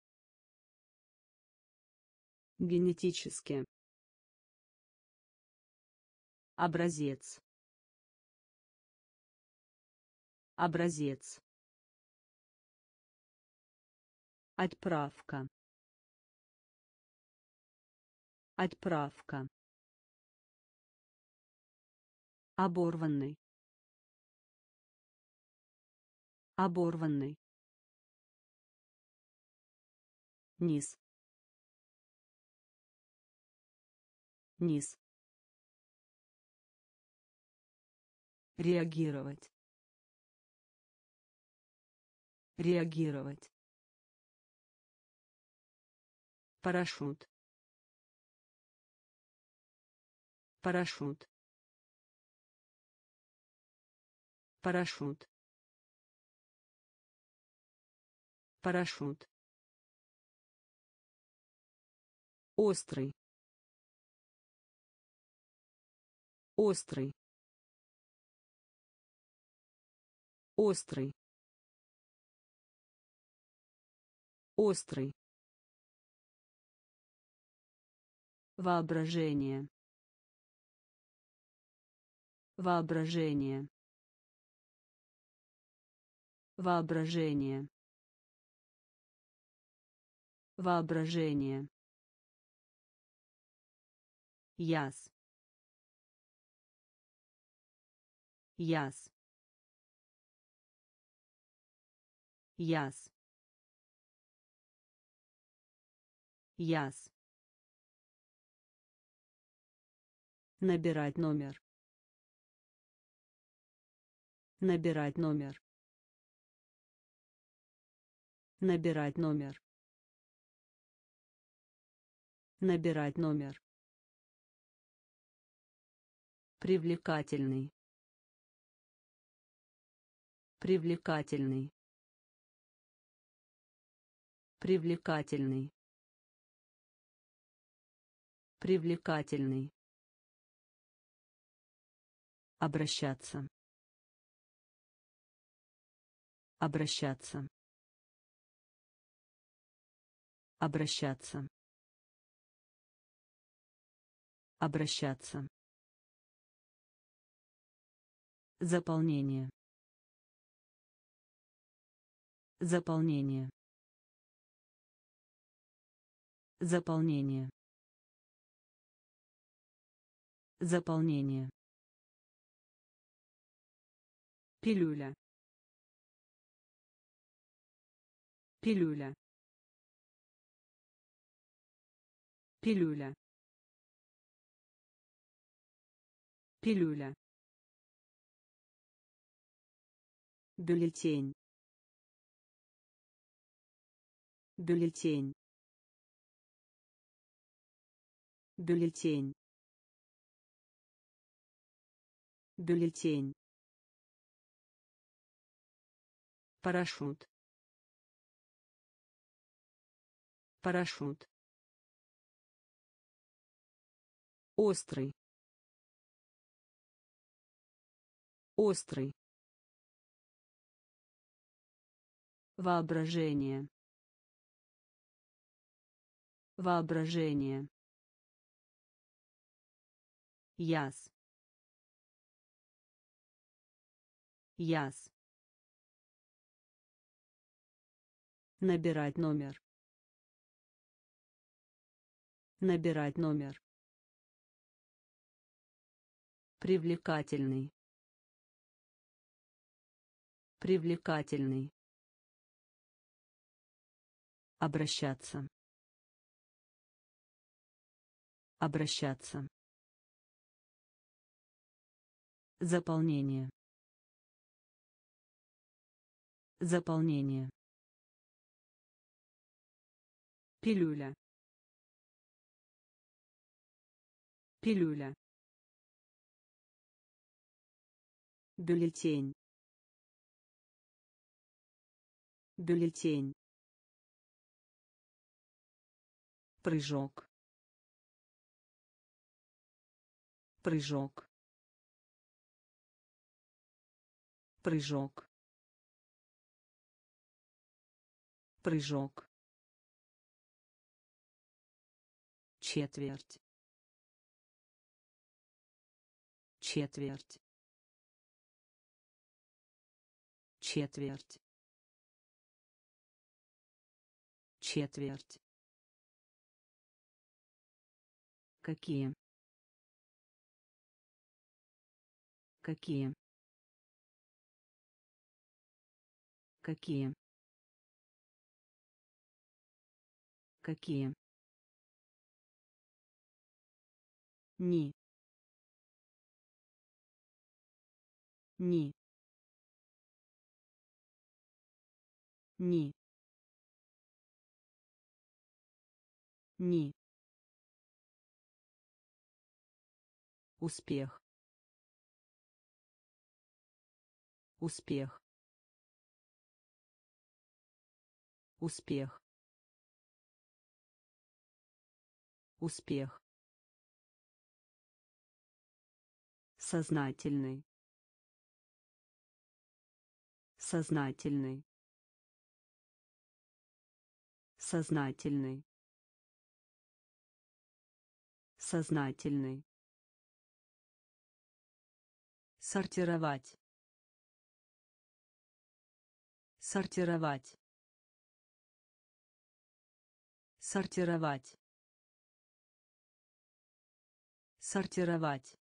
Генетически. Образец. Образец. Отправка. Отправка. Оборванный. Оборванный. Низ. Низ. Реагировать. Реагировать. парашют, парашют, парашют, парашют, острый, острый, острый, острый, воображение, воображение, воображение, воображение, яс, яс, яс, яс, набирать номер, набирать номер, набирать номер, набирать номер, привлекательный, привлекательный, привлекательный, привлекательный, обращаться, обращаться, обращаться, обращаться, заполнение, заполнение, заполнение, заполнение, пилюля, пилюля, пилюля, пилюля, бюллетень, бюллетень, бюллетень, бюллетень, парашют, парашют, острый, острый, воображение, воображение, яс, яс, набирать номер, набирать номер, привлекательный, привлекательный, обращаться, обращаться, заполнение, заполнение, пилюля, пилюля, бюллетень, бюллетень, прыжок, прыжок, прыжок, прыжок, четверть, четверть, четверть, четверть, какие, какие, какие, какие, ни, ни, ни, Ни. Успех. Успех. Успех. Успех. Сознательный. Сознательный. Сознательный. Сознательный. Сортировать. Сортировать. Сортировать. Сортировать.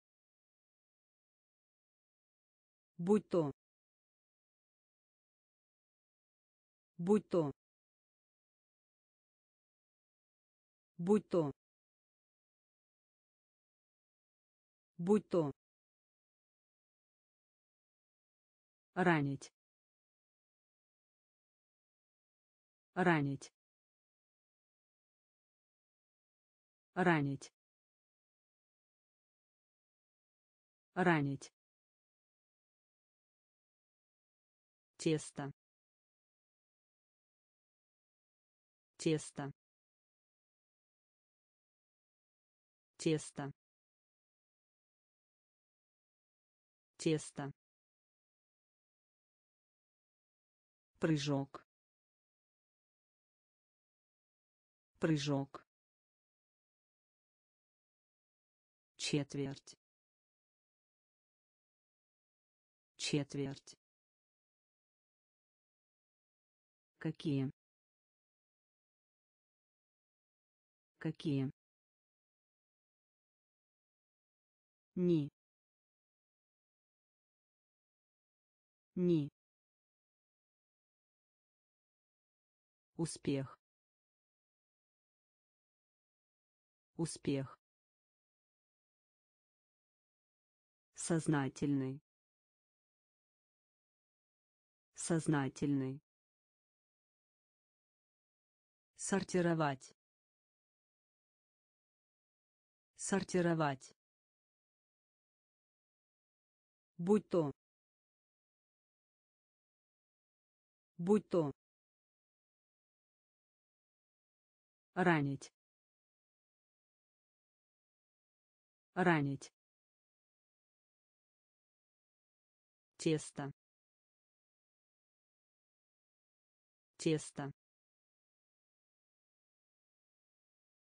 Будь то. Будь то. Будь то. Будь то. Ранить. Ранить. Ранить. Ранить. Тесто. Тесто. Тесто. Тесто. Прыжок. Прыжок. Четверть. Четверть. Какие? Какие? Ни. Ни. Успех. Успех. Сознательный. Сознательный. Сортировать. Сортировать. Будь то. Будь то. Ранить. Ранить. Тесто. Тесто.